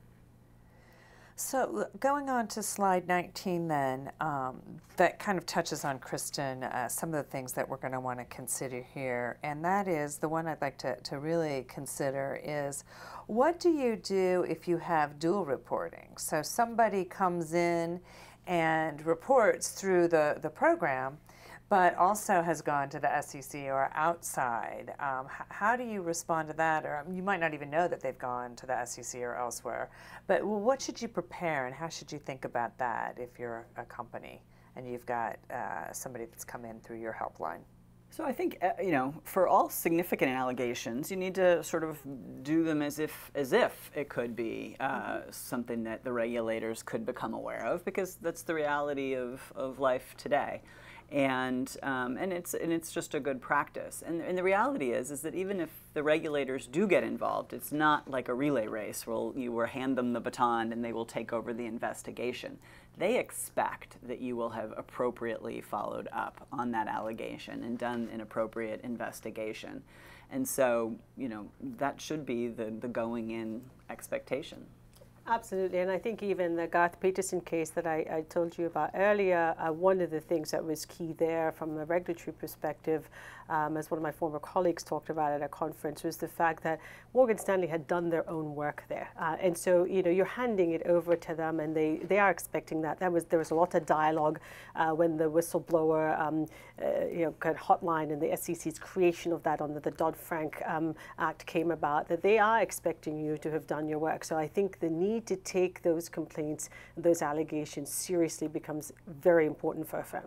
So going on to slide 19 then, that kind of touches on, Kristen, some of the things that we're going to want to consider here. And that is, the one I'd like to really consider is, what do you do if you have dual reporting? So somebody comes in and reports through the program, but also has gone to the SEC or outside. How do you respond to that? Or you might not even know that they've gone to the SEC or elsewhere. But what should you prepare, and how should you think about that if you're a company and you've got somebody that's come in through your helpline? So I think, you know, for all significant allegations, you need to sort of do them as if it could be something that the regulators could become aware of, because that's the reality of life today. And it's just a good practice. And the reality is that even if the regulators do get involved, it's not like a relay race where you will hand them the baton and they will take over the investigation. They expect that you will have appropriately followed up on that allegation and done an appropriate investigation. And so, you know, that should be the going in expectation. Absolutely, and I think even the Garth Peterson case that I told you about earlier, one of the things that was key there from a regulatory perspective, as one of my former colleagues talked about at a conference, was the fact that Morgan Stanley had done their own work there. And so, you know, you're handing it over to them, and they are expecting that. There was a lot of dialogue when the whistleblower you know, kind of hotline and the SEC's creation of that under the Dodd-Frank Act came about, that they are expecting you to have done your work. So I think the need to take those complaints, those allegations seriously becomes very important for a firm.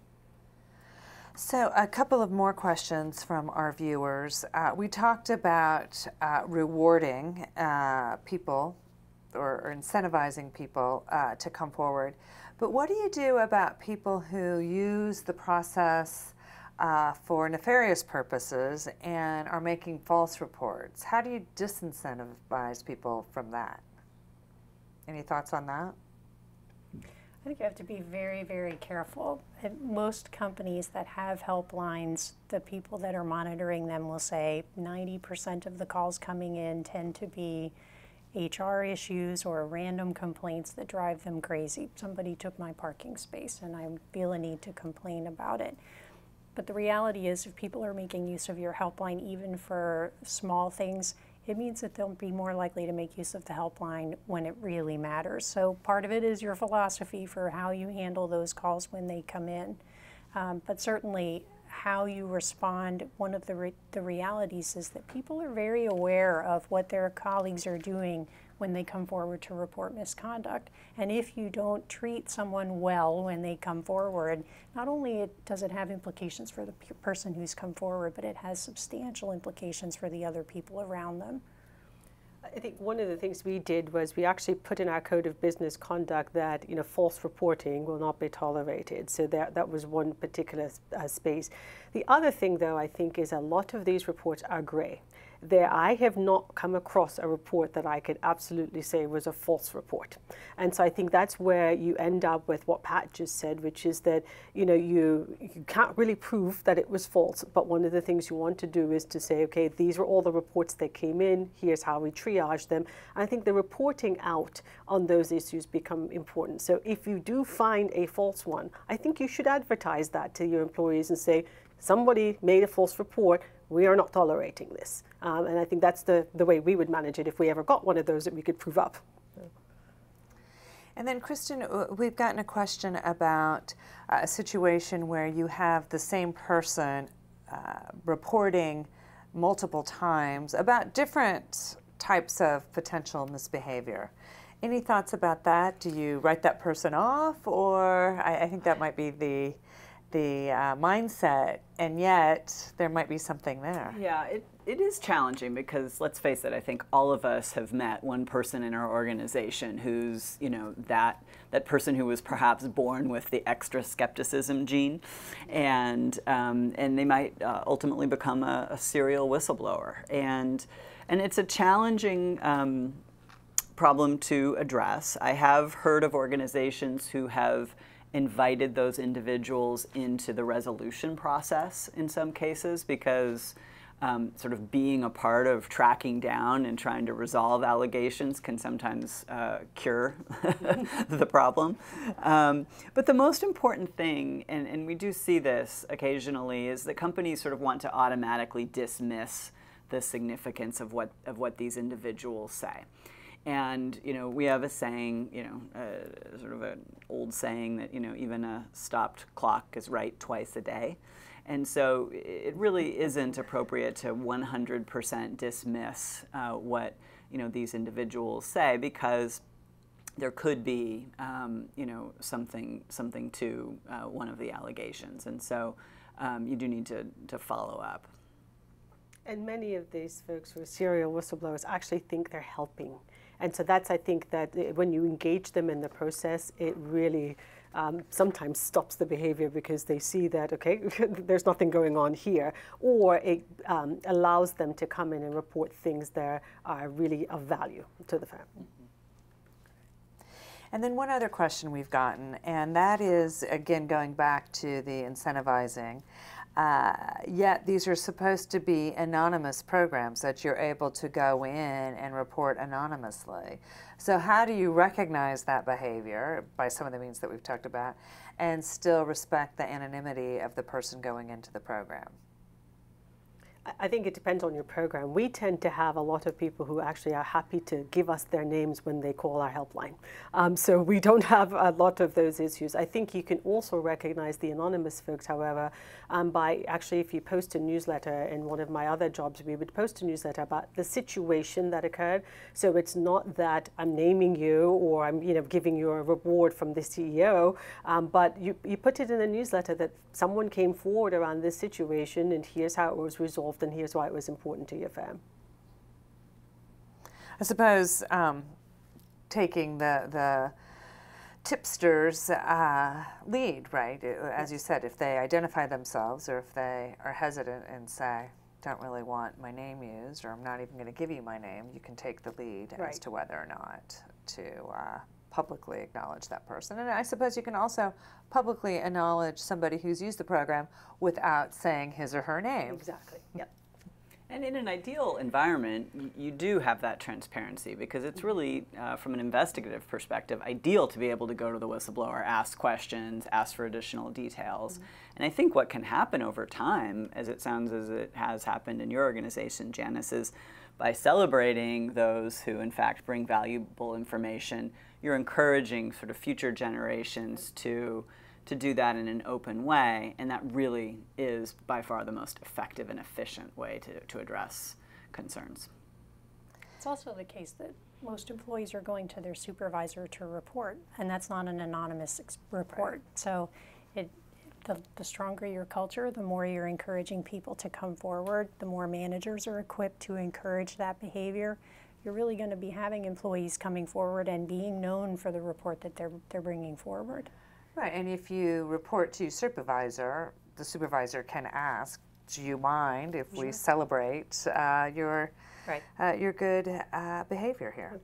So a couple of more questions from our viewers. We talked about rewarding people or incentivizing people to come forward. But what do you do about people who use the process for nefarious purposes and are making false reports? How do you disincentivize people from that? Any thoughts on that? I think you have to be very, very careful. At most companies that have helplines, the people that are monitoring them will say 90% of the calls coming in tend to be HR issues or random complaints that drive them crazy. Somebody took my parking space and I feel a need to complain about it. But the reality is, if people are making use of your helpline even for small things, it means that they'll be more likely to make use of the helpline when it really matters. So part of it is your philosophy for how you handle those calls when they come in. But certainly how you respond, one of the realities is that people are very aware of what their colleagues are doing when they come forward to report misconduct. And if you don't treat someone well when they come forward, not only does it have implications for the person who's come forward, but it has substantial implications for the other people around them. I think one of the things we did was we actually put in our code of business conduct that, you know, false reporting will not be tolerated. So that was one particular space. The other thing, though, I think is a lot of these reports are gray. I have not come across a report that I could absolutely say was a false report. And so I think that's where you end up with what Pat just said, which is that, you know, you can't really prove that it was false, but one of the things you want to do is to say, okay, these are all the reports that came in, here's how we triage them. And I think the reporting out on those issues become important. So if you do find a false one, I think you should advertise that to your employees and say, somebody made a false report, we are not tolerating this. And I think that's the way we would manage it if we ever got one of those that we could prove up. And then, Kristen, we've gotten a question about a situation where you have the same person reporting multiple times about different types of potential misbehavior. Any thoughts about that? Do you write that person off? Or I think that might be the mindset, and yet there might be something there. Yeah, it is challenging because, let's face it, I think all of us have met one person in our organization who's, you know, that person who was perhaps born with the extra skepticism gene, and they might ultimately become a serial whistleblower, and it's a challenging problem to address. I have heard of organizations who have invited those individuals into the resolution process in some cases, because sort of being a part of tracking down and trying to resolve allegations can sometimes cure the problem. But the most important thing, and we do see this occasionally, is that companies sort of want to automatically dismiss the significance of what these individuals say. And, you know, we have a saying, you know, sort of an old saying that, you know, even a stopped clock is right twice a day. And so it really isn't appropriate to 100% dismiss what, you know, these individuals say, because there could be, you know, something to one of the allegations. And so you do need to follow up. And many of these folks who are serial whistleblowers actually think they're helping. And so that's, I think, that when you engage them in the process, it really sometimes stops the behavior because they see that, okay, there's nothing going on here. Or it allows them to come in and report things that are really of value to the firm. And then one other question we've gotten, and that is, again, going back to the incentivizing. Yet these are supposed to be anonymous programs that you're able to go in and report anonymously. So how do you recognize that behavior by some of the means that we've talked about and still respect the anonymity of the person going into the program? I think it depends on your program. We tend to have a lot of people who actually are happy to give us their names when they call our helpline. So we don't have a lot of those issues. I think you can also recognize the anonymous folks, however, by actually, if you post a newsletter, in one of my other jobs, we would post a newsletter about the situation that occurred. So it's not that I'm naming you or I'm giving you a reward from the CEO, but you put it in a newsletter that someone came forward around this situation and here's how it was resolved and here's why it was important to your firm. I suppose taking the tipster's lead, right? As you said, if they identify themselves or if they are hesitant and say, don't really want my name used, or I'm not even going to give you my name, you can take the lead as to whether or not to publicly acknowledge that person. And I suppose you can also publicly acknowledge somebody who's used the program without saying his or her name. Exactly, yep. And in an ideal environment, you do have that transparency because it's really, from an investigative perspective, ideal to be able to go to the whistleblower, ask questions, ask for additional details. And I think what can happen over time, as it sounds as it has happened in your organization, Janice, is by celebrating those who in fact bring valuable information, you're encouraging sort of future generations to do that in an open way, and that really is by far the most effective and efficient way to address concerns. It's also the case that most employees are going to their supervisor to report, and that's not an anonymous report. Right. So the stronger your culture, the more you're encouraging people to come forward, the more managers are equipped to encourage that behavior. You're really going to be having employees coming forward and being known for the report that they're bringing forward. Right, and if you report to your supervisor, the supervisor can ask, do you mind if we celebrate your good behavior here?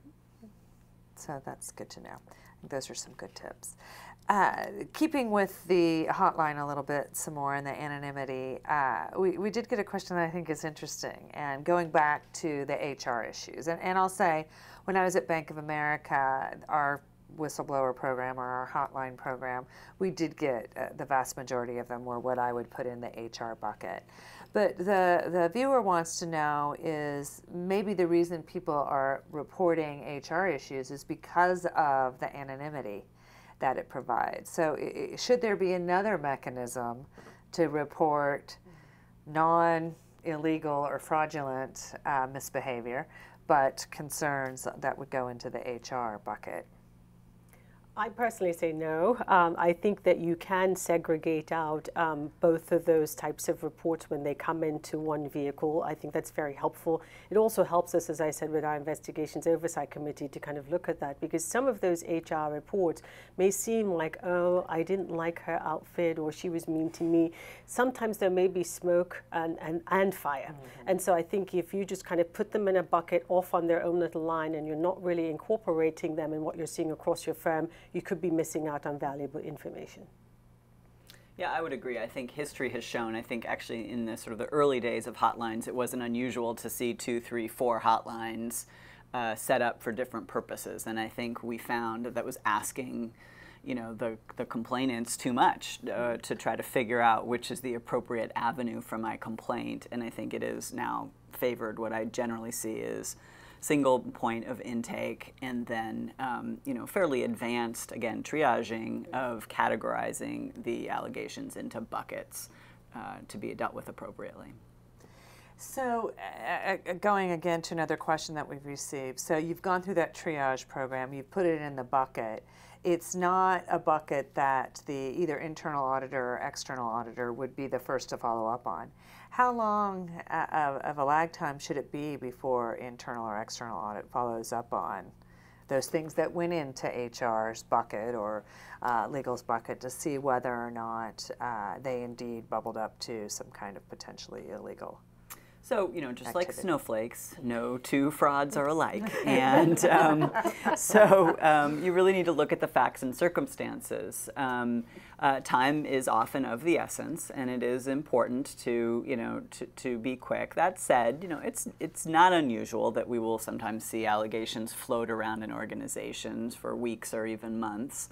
So that's good to know. I think those are some good tips. Keeping with the hotline a little bit some more and the anonymity, we did get a question that I think is interesting, and going back to the HR issues. And I'll say, when I was at Bank of America, our whistleblower program or our hotline program, we did get the vast majority of them were what I would put in the HR bucket. But the viewer wants to know is maybe the reason people are reporting HR issues is because of the anonymity that it provides. So should there be another mechanism to report non-illegal or fraudulent misbehavior, but concerns that would go into the HR bucket? I personally say no. I think that you can segregate out both of those types of reports when they come into one vehicle. I think that's very helpful. It also helps us, as I said, with our Investigations Oversight Committee to kind of look at that, because some of those HR reports may seem like, oh, I didn't like her outfit or she was mean to me. Sometimes there may be smoke and fire. Mm-hmm. And so I think if you just kind of put them in a bucket off on their own little line and you're not really incorporating them in what you're seeing across your firm, you could be missing out on valuable information. Yeah, I would agree. I think history has shown, I think actually in the sort of the early days of hotlines, it wasn't unusual to see 2, 3, 4 hotlines set up for different purposes. And I think we found that was asking, you know, the complainants too much to try to figure out which is the appropriate avenue for my complaint. And I think it is now favored. What I generally see is single point of intake, and then you know, fairly advanced, again, triaging of categorizing the allegations into buckets to be dealt with appropriately. So going again to another question that we've received. So you've gone through that triage program, you've put it in the bucket. it's not a bucket that the either internal auditor or external auditor would be the first to follow up on. How long of a lag time should it be before internal or external audit follows up on those things that went into HR's bucket or legal's bucket to see whether or not they indeed bubbled up to some kind of potentially illegal? So, just activity. like snowflakes, no two frauds are alike. And so you really need to look at the facts and circumstances. Time is often of the essence, and it is important to, to be quick. That said, it's not unusual that we will sometimes see allegations float around in organizations for weeks or even months.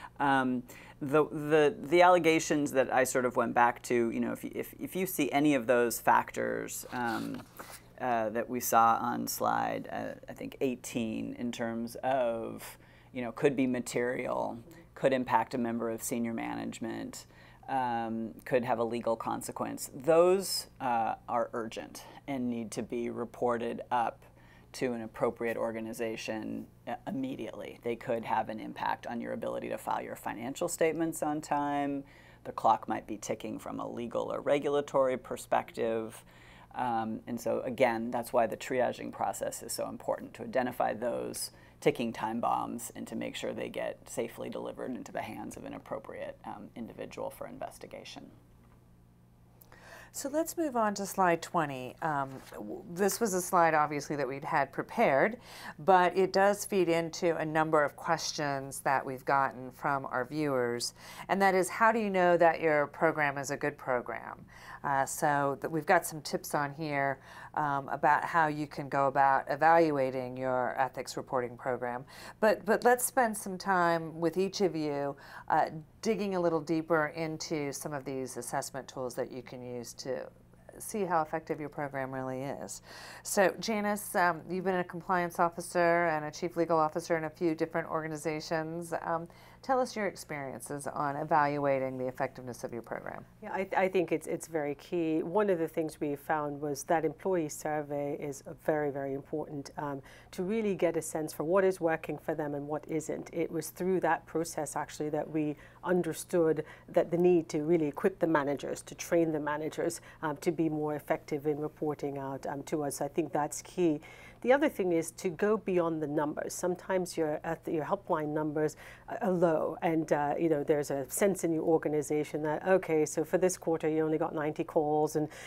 The allegations that I sort of went back to, if you see any of those factors that we saw on slide, I think 18, in terms of, could be material, could impact a member of senior management, could have a legal consequence, those are urgent and need to be reported up to an appropriate organization immediately. They could have an impact on your ability to file your financial statements on time. The clock might be ticking from a legal or regulatory perspective. And so again, that's why the triaging process is so important, to identify those ticking time bombs and to make sure they get safely delivered into the hands of an appropriate individual for investigation. So let's move on to slide 20. This was a slide, obviously, that we'd had prepared, but it does feed into a number of questions that we've gotten from our viewers, and that is, how do you know that your program is a good program? So we've got some tips on here about how you can go about evaluating your ethics reporting program. But let's spend some time with each of you digging a little deeper into some of these assessment tools that you can use to see how effective your program really is. So Janice, you've been a compliance officer and a chief legal officer in a few different organizations. Tell us your experiences on evaluating the effectiveness of your program. Yeah, I think it's very key. One of the things we found was that employee survey is very, very important to really get a sense for what is working for them and what isn't. It was through that process actually that we understood that the need to really equip the managers, to train the managers to be more effective in reporting out to us. I think that's key. The other thing is to go beyond the numbers. Sometimes your helpline numbers are low, and there's a sense in your organization that, okay, so for this quarter you only got 90 calls, and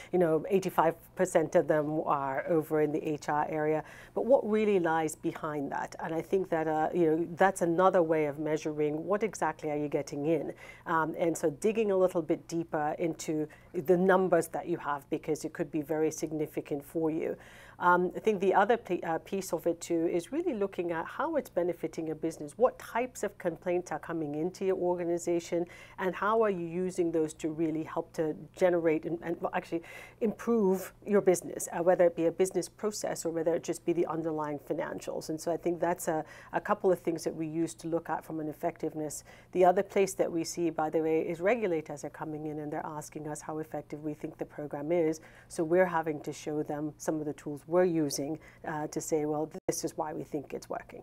85% of them are over in the HR area. But what really lies behind that? And I think that that's another way of measuring what exactly are you getting in, and so digging a little bit deeper into the numbers that you have, because it could be very significant for you. I think the other piece of it too is really looking at how it's benefiting your business. What types of complaints are coming into your organization, and how are you using those to really help to generate and actually improve your business, whether it be a business process or whether it just be the underlying financials. And so I think that's a couple of things that we use to look at from an effectiveness. The other place that we see, by the way, is regulators are coming in and they're asking us how effective we think the program is. So we're having to show them some of the tools we're using to say, well, this is why we think it's working.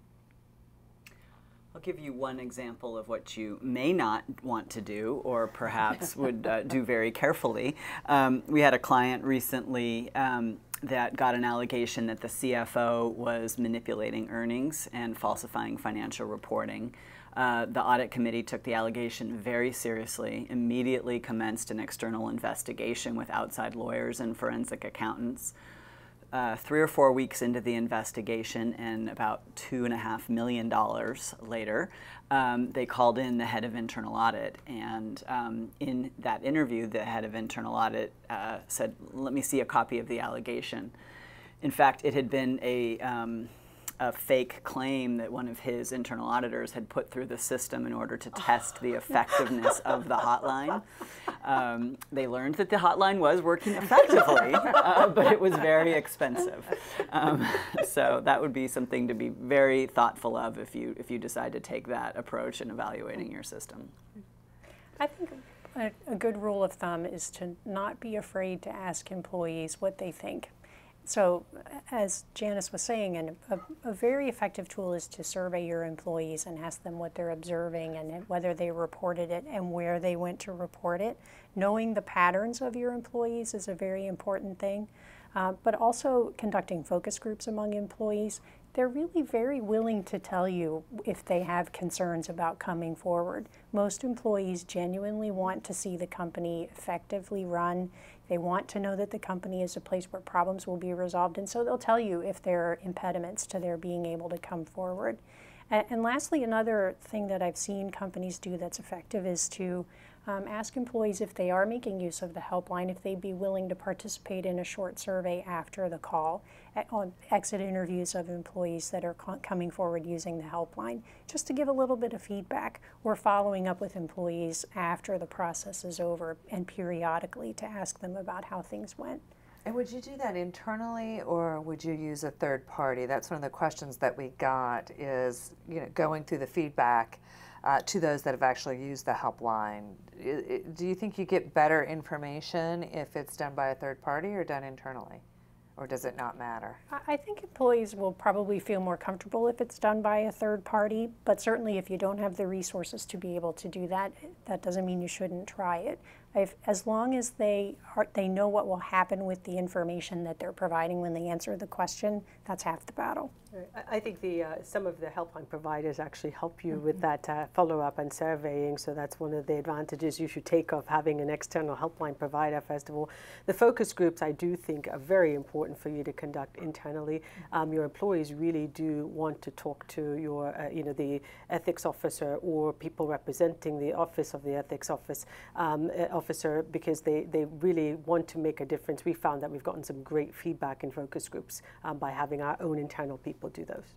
I'll give you one example of what you may not want to do, or perhaps would do very carefully. We had a client recently that got an allegation that the CFO was manipulating earnings and falsifying financial reporting. The audit committee took the allegation very seriously, immediately commenced an external investigation with outside lawyers and forensic accountants. 3 or 4 weeks into the investigation, and about $2.5 million later, they called in the head of internal audit. And in that interview, the head of internal audit said, "Let me see a copy of the allegation." In fact, it had been a fake claim that one of his internal auditors had put through the system in order to test the effectiveness of the hotline. They learned that the hotline was working effectively, but it was very expensive. So that would be something to be very thoughtful of if you decide to take that approach in evaluating your system. I think a good rule of thumb is to not be afraid to ask employees what they think. So as Janice was saying, and a very effective tool is to survey your employees and ask them what they're observing and whether they reported it and where they went to report it. Knowing the patterns of your employees is a very important thing, but also conducting focus groups among employees. They're really very willing to tell you if they have concerns about coming forward. Most employees genuinely want to see the company effectively run. They want to know that the company is a place where problems will be resolved, and so they'll tell you if there are impediments to their being able to come forward. And lastly, another thing that I've seen companies do that's effective is to ask employees if they are making use of the helpline, if they'd be willing to participate in a short survey after the call on exit interviews of employees that are coming forward using the helpline, just to give a little bit of feedback, or following up with employees after the process is over and periodically to ask them about how things went. And would you do that internally, or would you use a third party? That's one of the questions that we got, is going through the feedback to those that have actually used the helpline. Do you think you get better information if it's done by a third party or done internally? Or does it not matter? I think employees will probably feel more comfortable if it's done by a third party, but certainly if you don't have the resources to be able to do that, that doesn't mean you shouldn't try it. As long as they know what will happen with the information that they're providing when they answer the question, that's half the battle. I think some of the helpline providers actually help you with that follow-up and surveying, so that's one of the advantages you should take of having an external helpline provider, first of all. The focus groups, I do think, are very important for you to conduct internally. Your employees really do want to talk to your, the ethics officer or people representing the office of the ethics officer, because they really want to make a difference. We found that we've gotten some great feedback in focus groups by having our own internal people do those.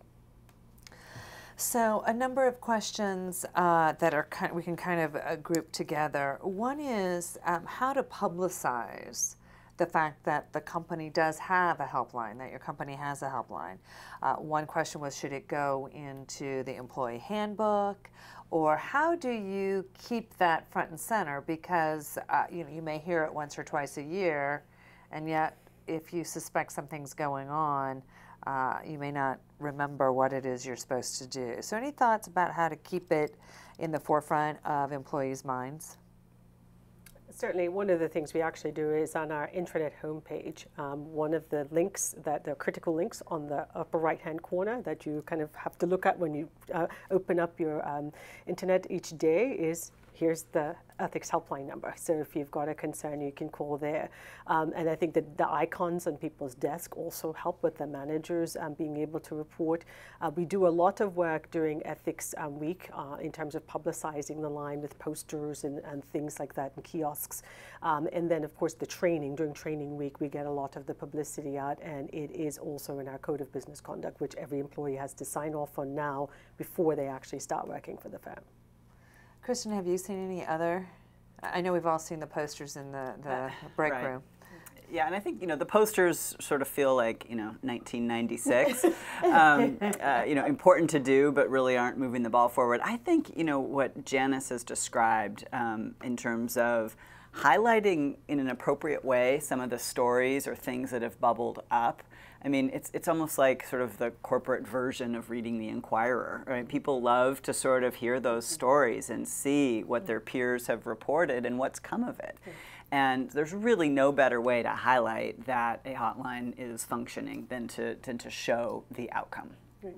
So a number of questions that are we can kind of group together. One is how to publicize the fact that the company does have a helpline, that your company has a helpline. One question was, should it go into the employee handbook? Or how do you keep that front and center? Because you may hear it once or twice a year, and yet if you suspect something's going on, you may not remember what it is you're supposed to do. So any thoughts about how to keep it in the forefront of employees' minds? Certainly, one of the things we actually do is on our intranet homepage, one of the links, the critical links on the upper right-hand corner that you kind of have to look at when you open up your internet each day is, here's the ethics helpline number. So if you've got a concern, you can call there. And I think that the icons on people's desk also help with the managers being able to report. We do a lot of work during Ethics Week in terms of publicizing the line with posters and things like that, and kiosks. And then, of course, the training. During Training Week, we get a lot of the publicity out, and it is also in our Code of Business Conduct, which every employee has to sign off on now before they actually start working for the firm. Kristen, have you seen any other? I know we've all seen the posters in the break right. room. Yeah, and I think the posters sort of feel like 1996. Important to do, but really aren't moving the ball forward. I think what Janice has described in terms of highlighting in an appropriate way some of the stories or things that have bubbled up. I mean, it's almost like sort of the corporate version of reading the Inquirer, right? People love to sort of hear those stories and see what their peers have reported and what's come of it. And there's really no better way to highlight that a hotline is functioning than to show the outcome.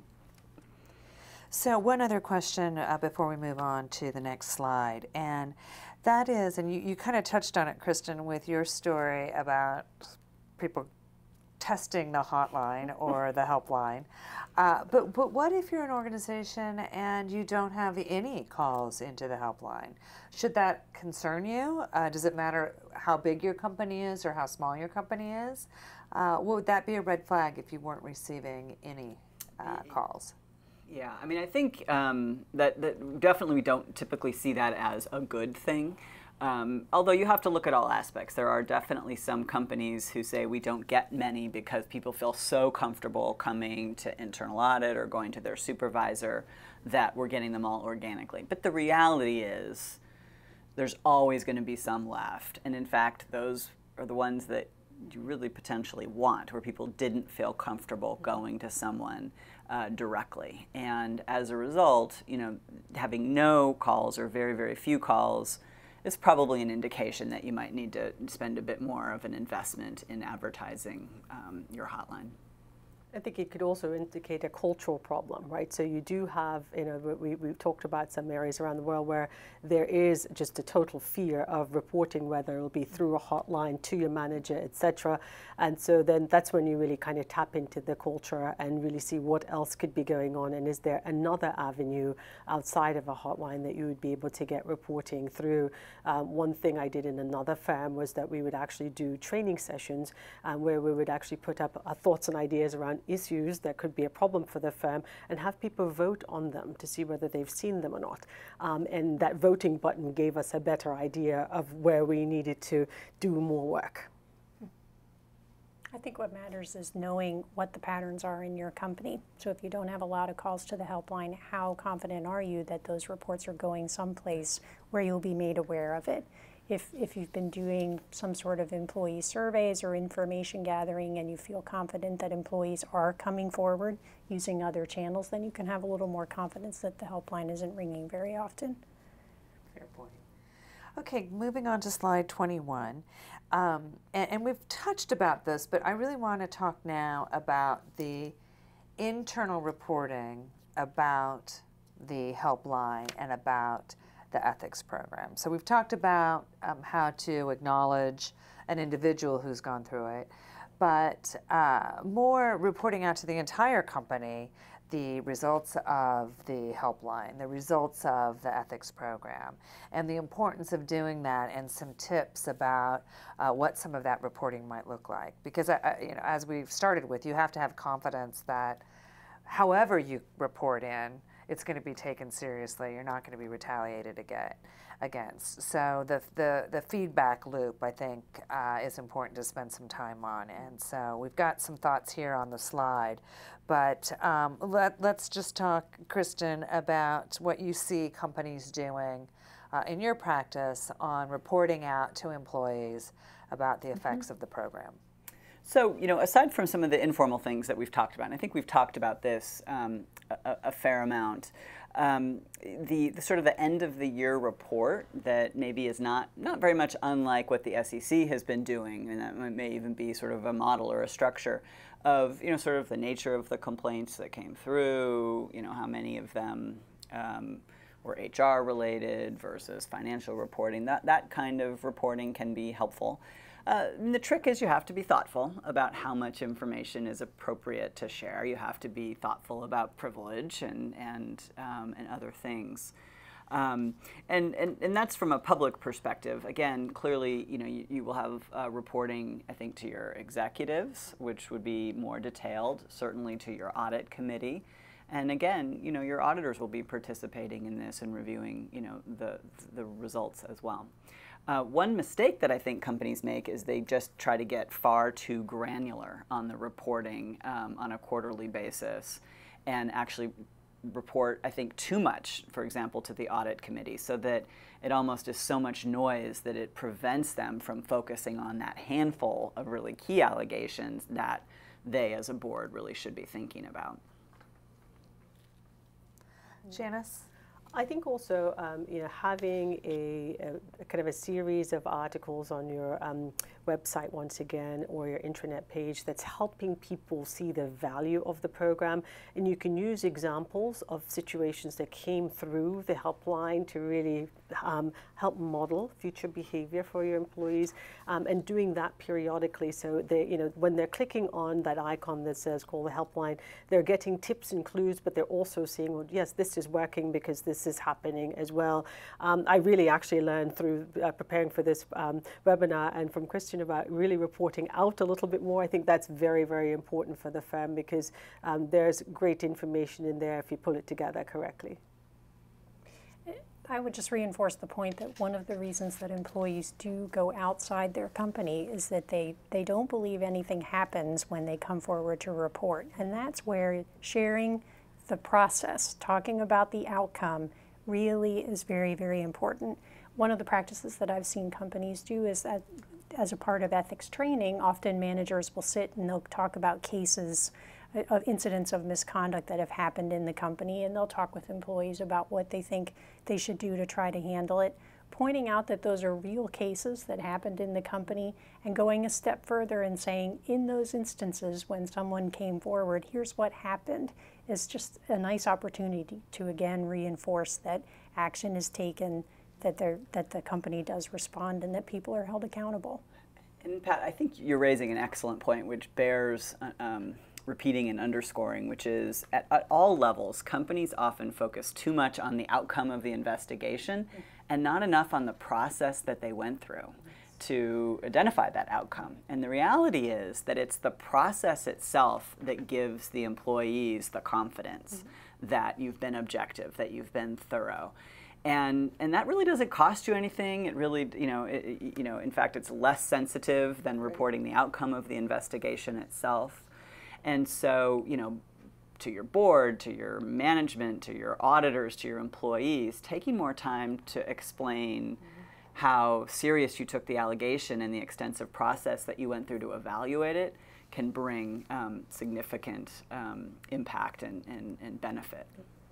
So one other question before we move on to the next slide, and that is, and you kind of touched on it, Kristen, with your story about people testing the hotline or the helpline. But what if you're an organization and you don't have any calls into the helpline? Should that concern you? Does it matter how big your company is or how small your company is? Would that be a red flag if you weren't receiving any calls? Yeah, I mean, I think that definitely we don't typically see that as a good thing. Although you have to look at all aspects. There are definitely some companies who say we don't get many because people feel so comfortable coming to internal audit or going to their supervisor that we're getting them all organically. But the reality is there's always going to be some left. And in fact, those are the ones that you really potentially want, where people didn't feel comfortable going to someone directly. And as a result, having no calls or very, very few calls is probably an indication that you might need to spend a bit more of an investment in advertising your hotline. I think it could also indicate a cultural problem, right? So you do have, we've talked about some areas around the world where there is just a total fear of reporting, whether it'll be through a hotline to your manager, etc. And so then that's when you really kind of tap into the culture and really see what else could be going on, and is there another avenue outside of a hotline that you would be able to get reporting through. One thing I did in another firm was that we would actually do training sessions where we would actually put up thoughts and ideas around issues that could be a problem for the firm and have people vote on them to see whether they've seen them or not. And that voting button gave us a better idea of where we needed to do more work. I think what matters is knowing what the patterns are in your company. So if you don't have a lot of calls to the helpline, how confident are you that those reports are going someplace where you'll be made aware of it? If you've been doing some sort of employee surveys or information gathering and you feel confident that employees are coming forward using other channels, then you can have a little more confidence that the helpline isn't ringing very often. Fair point. Okay, moving on to slide 21. And we've touched about this, but I really want to talk now about the internal reporting about the helpline and about the ethics program. So we've talked about how to acknowledge an individual who's gone through it, but more reporting out to the entire company the results of the helpline, the results of the ethics program, and the importance of doing that, and some tips about what some of that reporting might look like. Because as we've started with, you have to have confidence that however you report in, it's going to be taken seriously. You're not going to be retaliated against. So the feedback loop, I think, is important to spend some time on. And so we've got some thoughts here on the slide. But let's just talk, Kristen, about what you see companies doing in your practice on reporting out to employees about the effects of the program. So, aside from some of the informal things that we've talked about, and I think we've talked about this a fair amount, the sort of the end of the year report that maybe is not very much unlike what the SEC has been doing, and that may even be sort of a model or a structure of, sort of the nature of the complaints that came through, how many of them were HR related versus financial reporting. That kind of reporting can be helpful. The trick is you have to be thoughtful about how much information is appropriate to share. You have to be thoughtful about privilege and other things. And that's from a public perspective. Again, clearly, you will have reporting, I think, to your executives, which would be more detailed, certainly to your audit committee. And again, your auditors will be participating in this and reviewing, the results as well. One mistake that I think companies make is they just try to get far too granular on the reporting on a quarterly basis and actually report, I think, too much, for example, to the audit committee, so that it almost is so much noise that it prevents them from focusing on that handful of really key allegations that they as a board really should be thinking about. Janice? I think also, having a kind of a series of articles on your website once again, or your intranet page, that's helping people see the value of the program. And you can use examples of situations that came through the helpline to really help model future behavior for your employees, and doing that periodically. So they, when they're clicking on that icon that says call the helpline, they're getting tips and clues, but they're also seeing, well, yes, this is working because this is happening as well. I really actually learned through preparing for this webinar and from Christian about really reporting out a little bit more. I think that's very, very important for the firm, because there's great information in there if you pull it together correctly. I would just reinforce the point that one of the reasons that employees do go outside their company is that they don't believe anything happens when they come forward to report. And that's where sharing the process, talking about the outcome, really is very, very important. One of the practices that I've seen companies do is that as a part of ethics training, often managers will sit and they'll talk about cases of incidents of misconduct that have happened in the company, and they'll talk with employees about what they think they should do to try to handle it, pointing out that those are real cases that happened in the company, and going a step further and saying, in those instances when someone came forward, here's what happened, is just a nice opportunity to again reinforce that action is taken, that the company does respond, and that people are held accountable. And Pat, I think you're raising an excellent point, which bears repeating and underscoring, which is at all levels, companies often focus too much on the outcome of the investigation and not enough on the process that they went through to identify that outcome. And the reality is that it's the process itself that gives the employees the confidence that you've been objective, that you've been thorough. And that really doesn't cost you anything. It really, in fact, it's less sensitive than reporting the outcome of the investigation itself. And so, to your board, to your management, to your auditors, to your employees, taking more time to explain how serious you took the allegation and the extensive process that you went through to evaluate it can bring significant impact and benefit.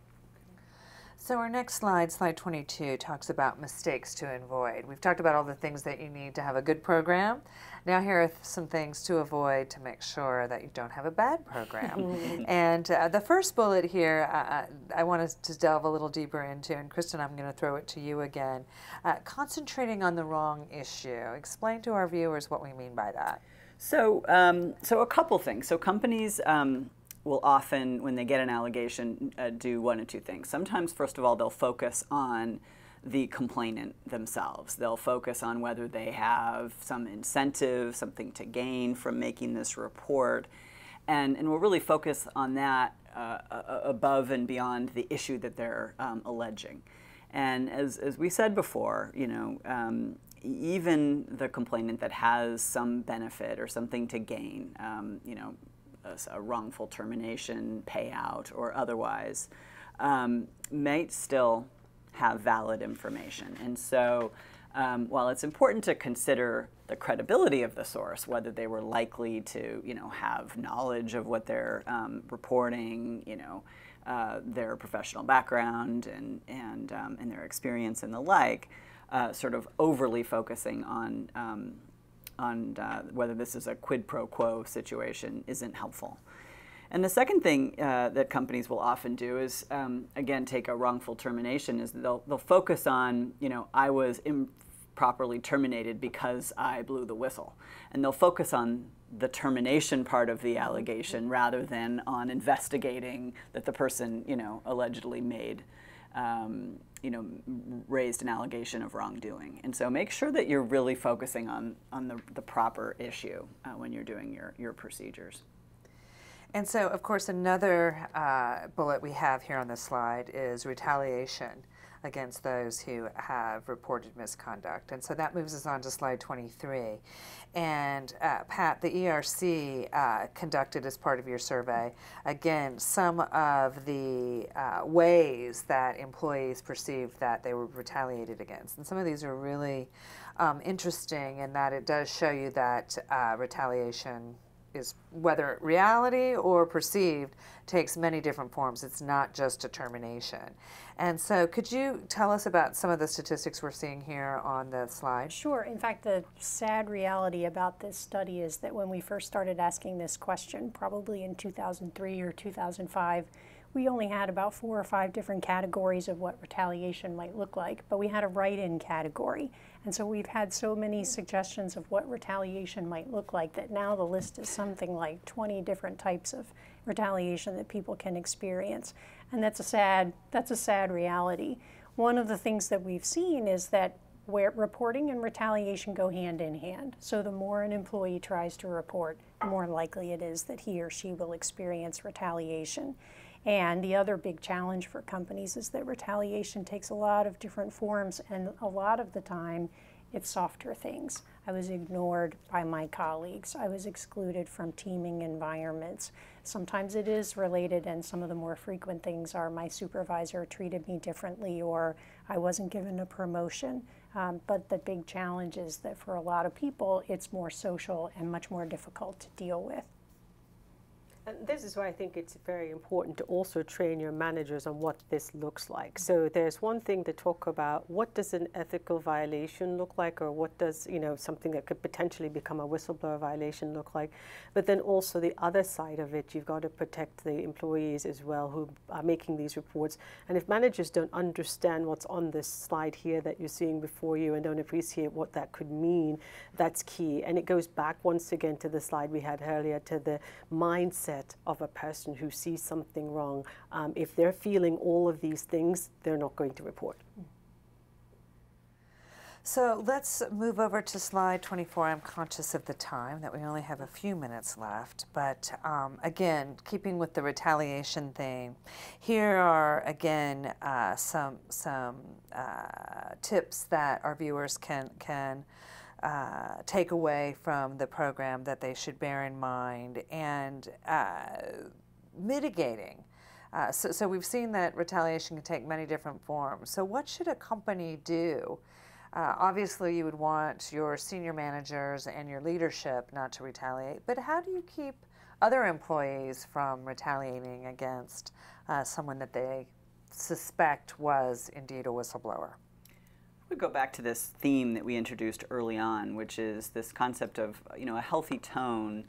So our next slide, slide 22, talks about mistakes to avoid. We've talked about all the things that you need to have a good program. Now here are some things to avoid to make sure that you don't have a bad program. And the first bullet here, I want us to delve a little deeper into, and Kristen, I'm going to throw it to you again. Concentrating on the wrong issue. Explain to our viewers what we mean by that. So, a couple things. So companies will often, when they get an allegation, do one of two things. Sometimes, first of all, they'll focus on the complainant themselves. They'll focus on whether they have some incentive, something to gain from making this report, and we'll really focus on that above and beyond the issue that they're alleging. And as we said before, even the complainant that has some benefit or something to gain, a wrongful termination payout or otherwise, might still have valid information. And so while it's important to consider the credibility of the source, whether they were likely to have knowledge of what they're reporting, their professional background and their experience and the like, sort of overly focusing on whether this is a quid pro quo situation isn't helpful. And the second thing that companies will often do is, again, take a wrongful termination, is they'll focus on, I was improperly terminated because I blew the whistle. And they'll focus on the termination part of the allegation rather than on investigating that the person, allegedly made raised an allegation of wrongdoing. And so make sure that you're really focusing on the proper issue when you're doing your procedures. And so, of course, another bullet we have here on this slide is retaliation against those who have reported misconduct. And so that moves us on to slide 23. And Pat, the ERC conducted as part of your survey, again, some of the ways that employees perceived that they were retaliated against. And some of these are really interesting in that it does show you that retaliation is, whether reality or perceived, takes many different forms. It's not just a termination. And so could you tell us about some of the statistics we're seeing here on the slide? Sure. In fact, the sad reality about this study is that when we first started asking this question, probably in 2003 or 2005, we only had about 4 or 5 different categories of what retaliation might look like, but we had a write-in category. And so we've had so many suggestions of what retaliation might look like that now the list is something like 20 different types of retaliation that people can experience. And that's a sad reality. One of the things that we've seen is that where reporting and retaliation go hand in hand. So the more an employee tries to report, the more likely it is that he or she will experience retaliation. And the other big challenge for companies is that retaliation takes a lot of different forms, and a lot of the time it's softer things. I was ignored by my colleagues. I was excluded from teaming environments. Sometimes it is related, and some of the more frequent things are my supervisor treated me differently, or I wasn't given a promotion. But the big challenge is that for a lot of people, it's more social and much more difficult to deal with. And this is why I think it's very important to also train your managers on what this looks like. So there's one thing to talk about what does an ethical violation look like, or what does, something that could potentially become a whistleblower violation look like. But then also the other side of it, you've got to protect the employees as well who are making these reports. And if managers don't understand what's on this slide here that you're seeing before you and don't appreciate what that could mean, that's key. And it goes back once again to the slide we had earlier, to the mindset of a person who sees something wrong. If they're feeling all of these things, they're not going to report. So let's move over to slide 24. I'm conscious of the time, that we only have a few minutes left, but again, keeping with the retaliation theme, here are again some tips that our viewers can take away from the program that they should bear in mind, and mitigating. So we've seen that retaliation can take many different forms. So what should a company do? Obviously, you would want your senior managers and your leadership not to retaliate, but how do you keep other employees from retaliating against someone that they suspect was indeed a whistleblower? We go back to this theme that we introduced early on, which is this concept of, a healthy tone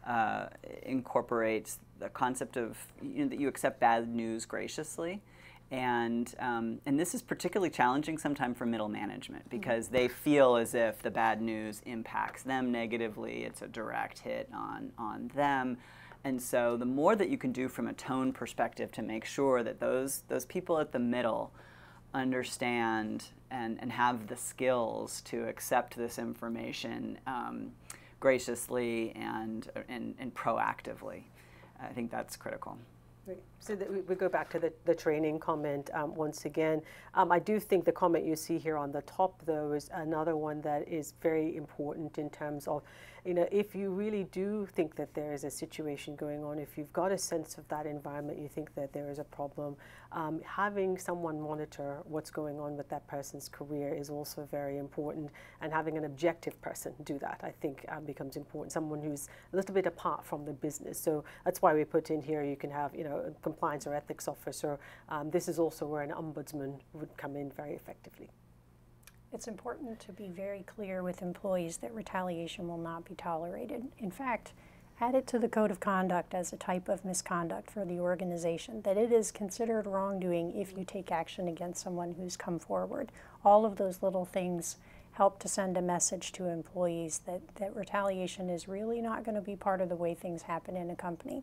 incorporates the concept of that you accept bad news graciously, and this is particularly challenging sometimes for middle management, because they feel as if the bad news impacts them negatively. It's a direct hit on them. And so the more that you can do from a tone perspective to make sure that those people at the middle understand and have the skills to accept this information graciously and proactively. I think that's critical. Right. So that we go back to the training comment once again. I do think the comment you see here on the top, though, is another one that is very important in terms of, if you really do think that there is a situation going on, if you've got a sense of that environment, you think that there is a problem, having someone monitor what's going on with that person's career is also very important, and having an objective person do that, I think, becomes important, someone who's a little bit apart from the business. So that's why we put in here, you can have, a compliance or ethics officer. This is also where an ombudsman would come in very effectively. It's important to be very clear with employees that retaliation will not be tolerated. In fact, add it to the code of conduct as a type of misconduct for the organization, that it is considered wrongdoing if you take action against someone who's come forward. All of those little things help to send a message to employees that retaliation is really not going to be part of the way things happen in a company.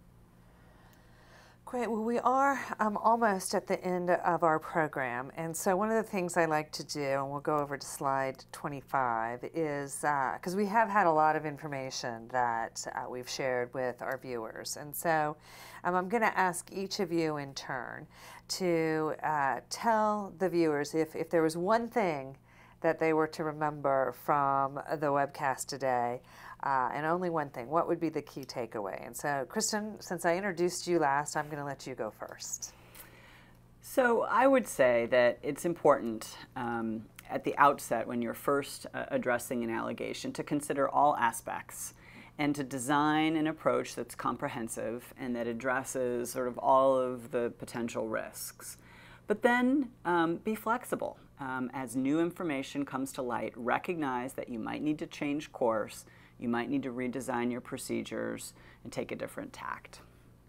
Great. Well, we are almost at the end of our program, and so one of the things I like to do, and we'll go over to slide 25, is because we have had a lot of information that we've shared with our viewers, and so I'm going to ask each of you in turn to tell the viewers if there was one thing that they were to remember from the webcast today, and only one thing, what would be the key takeaway? And so, Kristen, since I introduced you last, I'm going to let you go first. So I would say that it's important at the outset, when you're first addressing an allegation, to consider all aspects and to design an approach that's comprehensive and that addresses sort of all of the potential risks. But then be flexible. As new information comes to light, recognize that you might need to change course, you might need to redesign your procedures and take a different tact.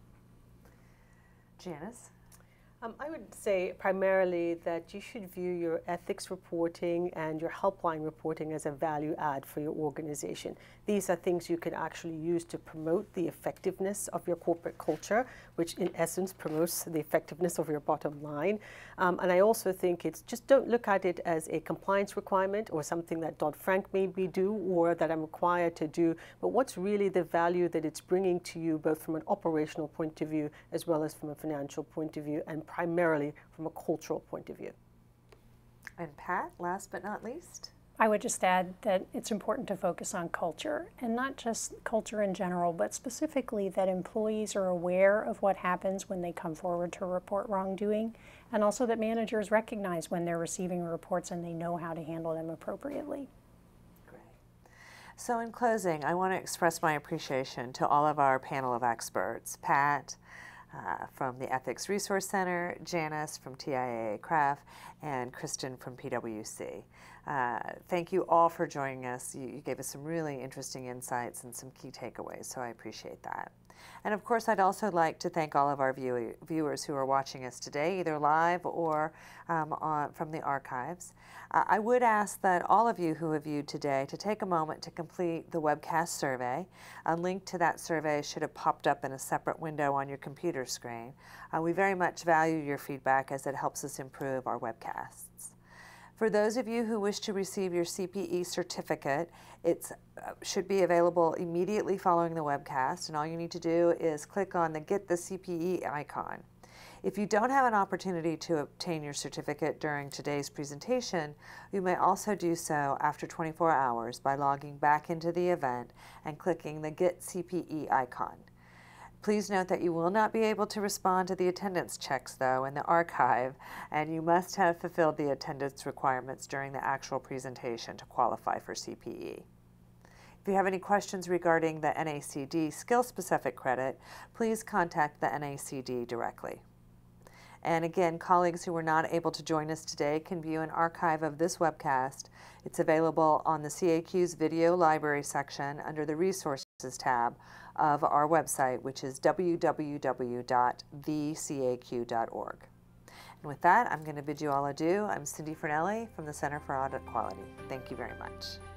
Janice? I would say primarily that you should view your ethics reporting and your helpline reporting as a value add for your organization. These are things you can actually use to promote the effectiveness of your corporate culture, which in essence promotes the effectiveness of your bottom line. And I also think it's just don't look at it as a compliance requirement or something that Dodd-Frank made me do or that I'm required to do, but what's really the value that it's bringing to you, both from an operational point of view as well as from a financial point of view, and primarily from a cultural point of view. And Pat, last but not least? I would just add that it's important to focus on culture, and not just culture in general, but specifically that employees are aware of what happens when they come forward to report wrongdoing, and also that managers recognize when they're receiving reports and they know how to handle them appropriately. Great. So in closing, I want to express my appreciation to all of our panel of experts, Pat from the Ethics Resource Center, Janice from TIAA-CREF, and Kristen from PwC. Thank you all for joining us. You gave us some really interesting insights and some key takeaways, so I appreciate that. And of course, I'd also like to thank all of our viewers who are watching us today, either live or from the archives. I would ask that all of you who have viewed today to take a moment to complete the webcast survey. A link to that survey should have popped up in a separate window on your computer screen. We very much value your feedback as it helps us improve our webcasts. For those of you who wish to receive your CPE certificate, it should be available immediately following the webcast, and all you need to do is click on the Get the CPE icon. If you don't have an opportunity to obtain your certificate during today's presentation, you may also do so after 24 hours by logging back into the event and clicking the Get CPE icon. Please note that you will not be able to respond to the attendance checks, though, in the archive, and you must have fulfilled the attendance requirements during the actual presentation to qualify for CPE. If you have any questions regarding the NACD skill-specific credit, please contact the NACD directly. And again, colleagues who were not able to join us today can view an archive of this webcast. It's available on the CAQ's video library section under the Resources tab of our website, which is www.thecaq.org. And with that, I'm going to bid you all adieu. I'm Cindy Fernelli from the Center for Audit Quality. Thank you very much.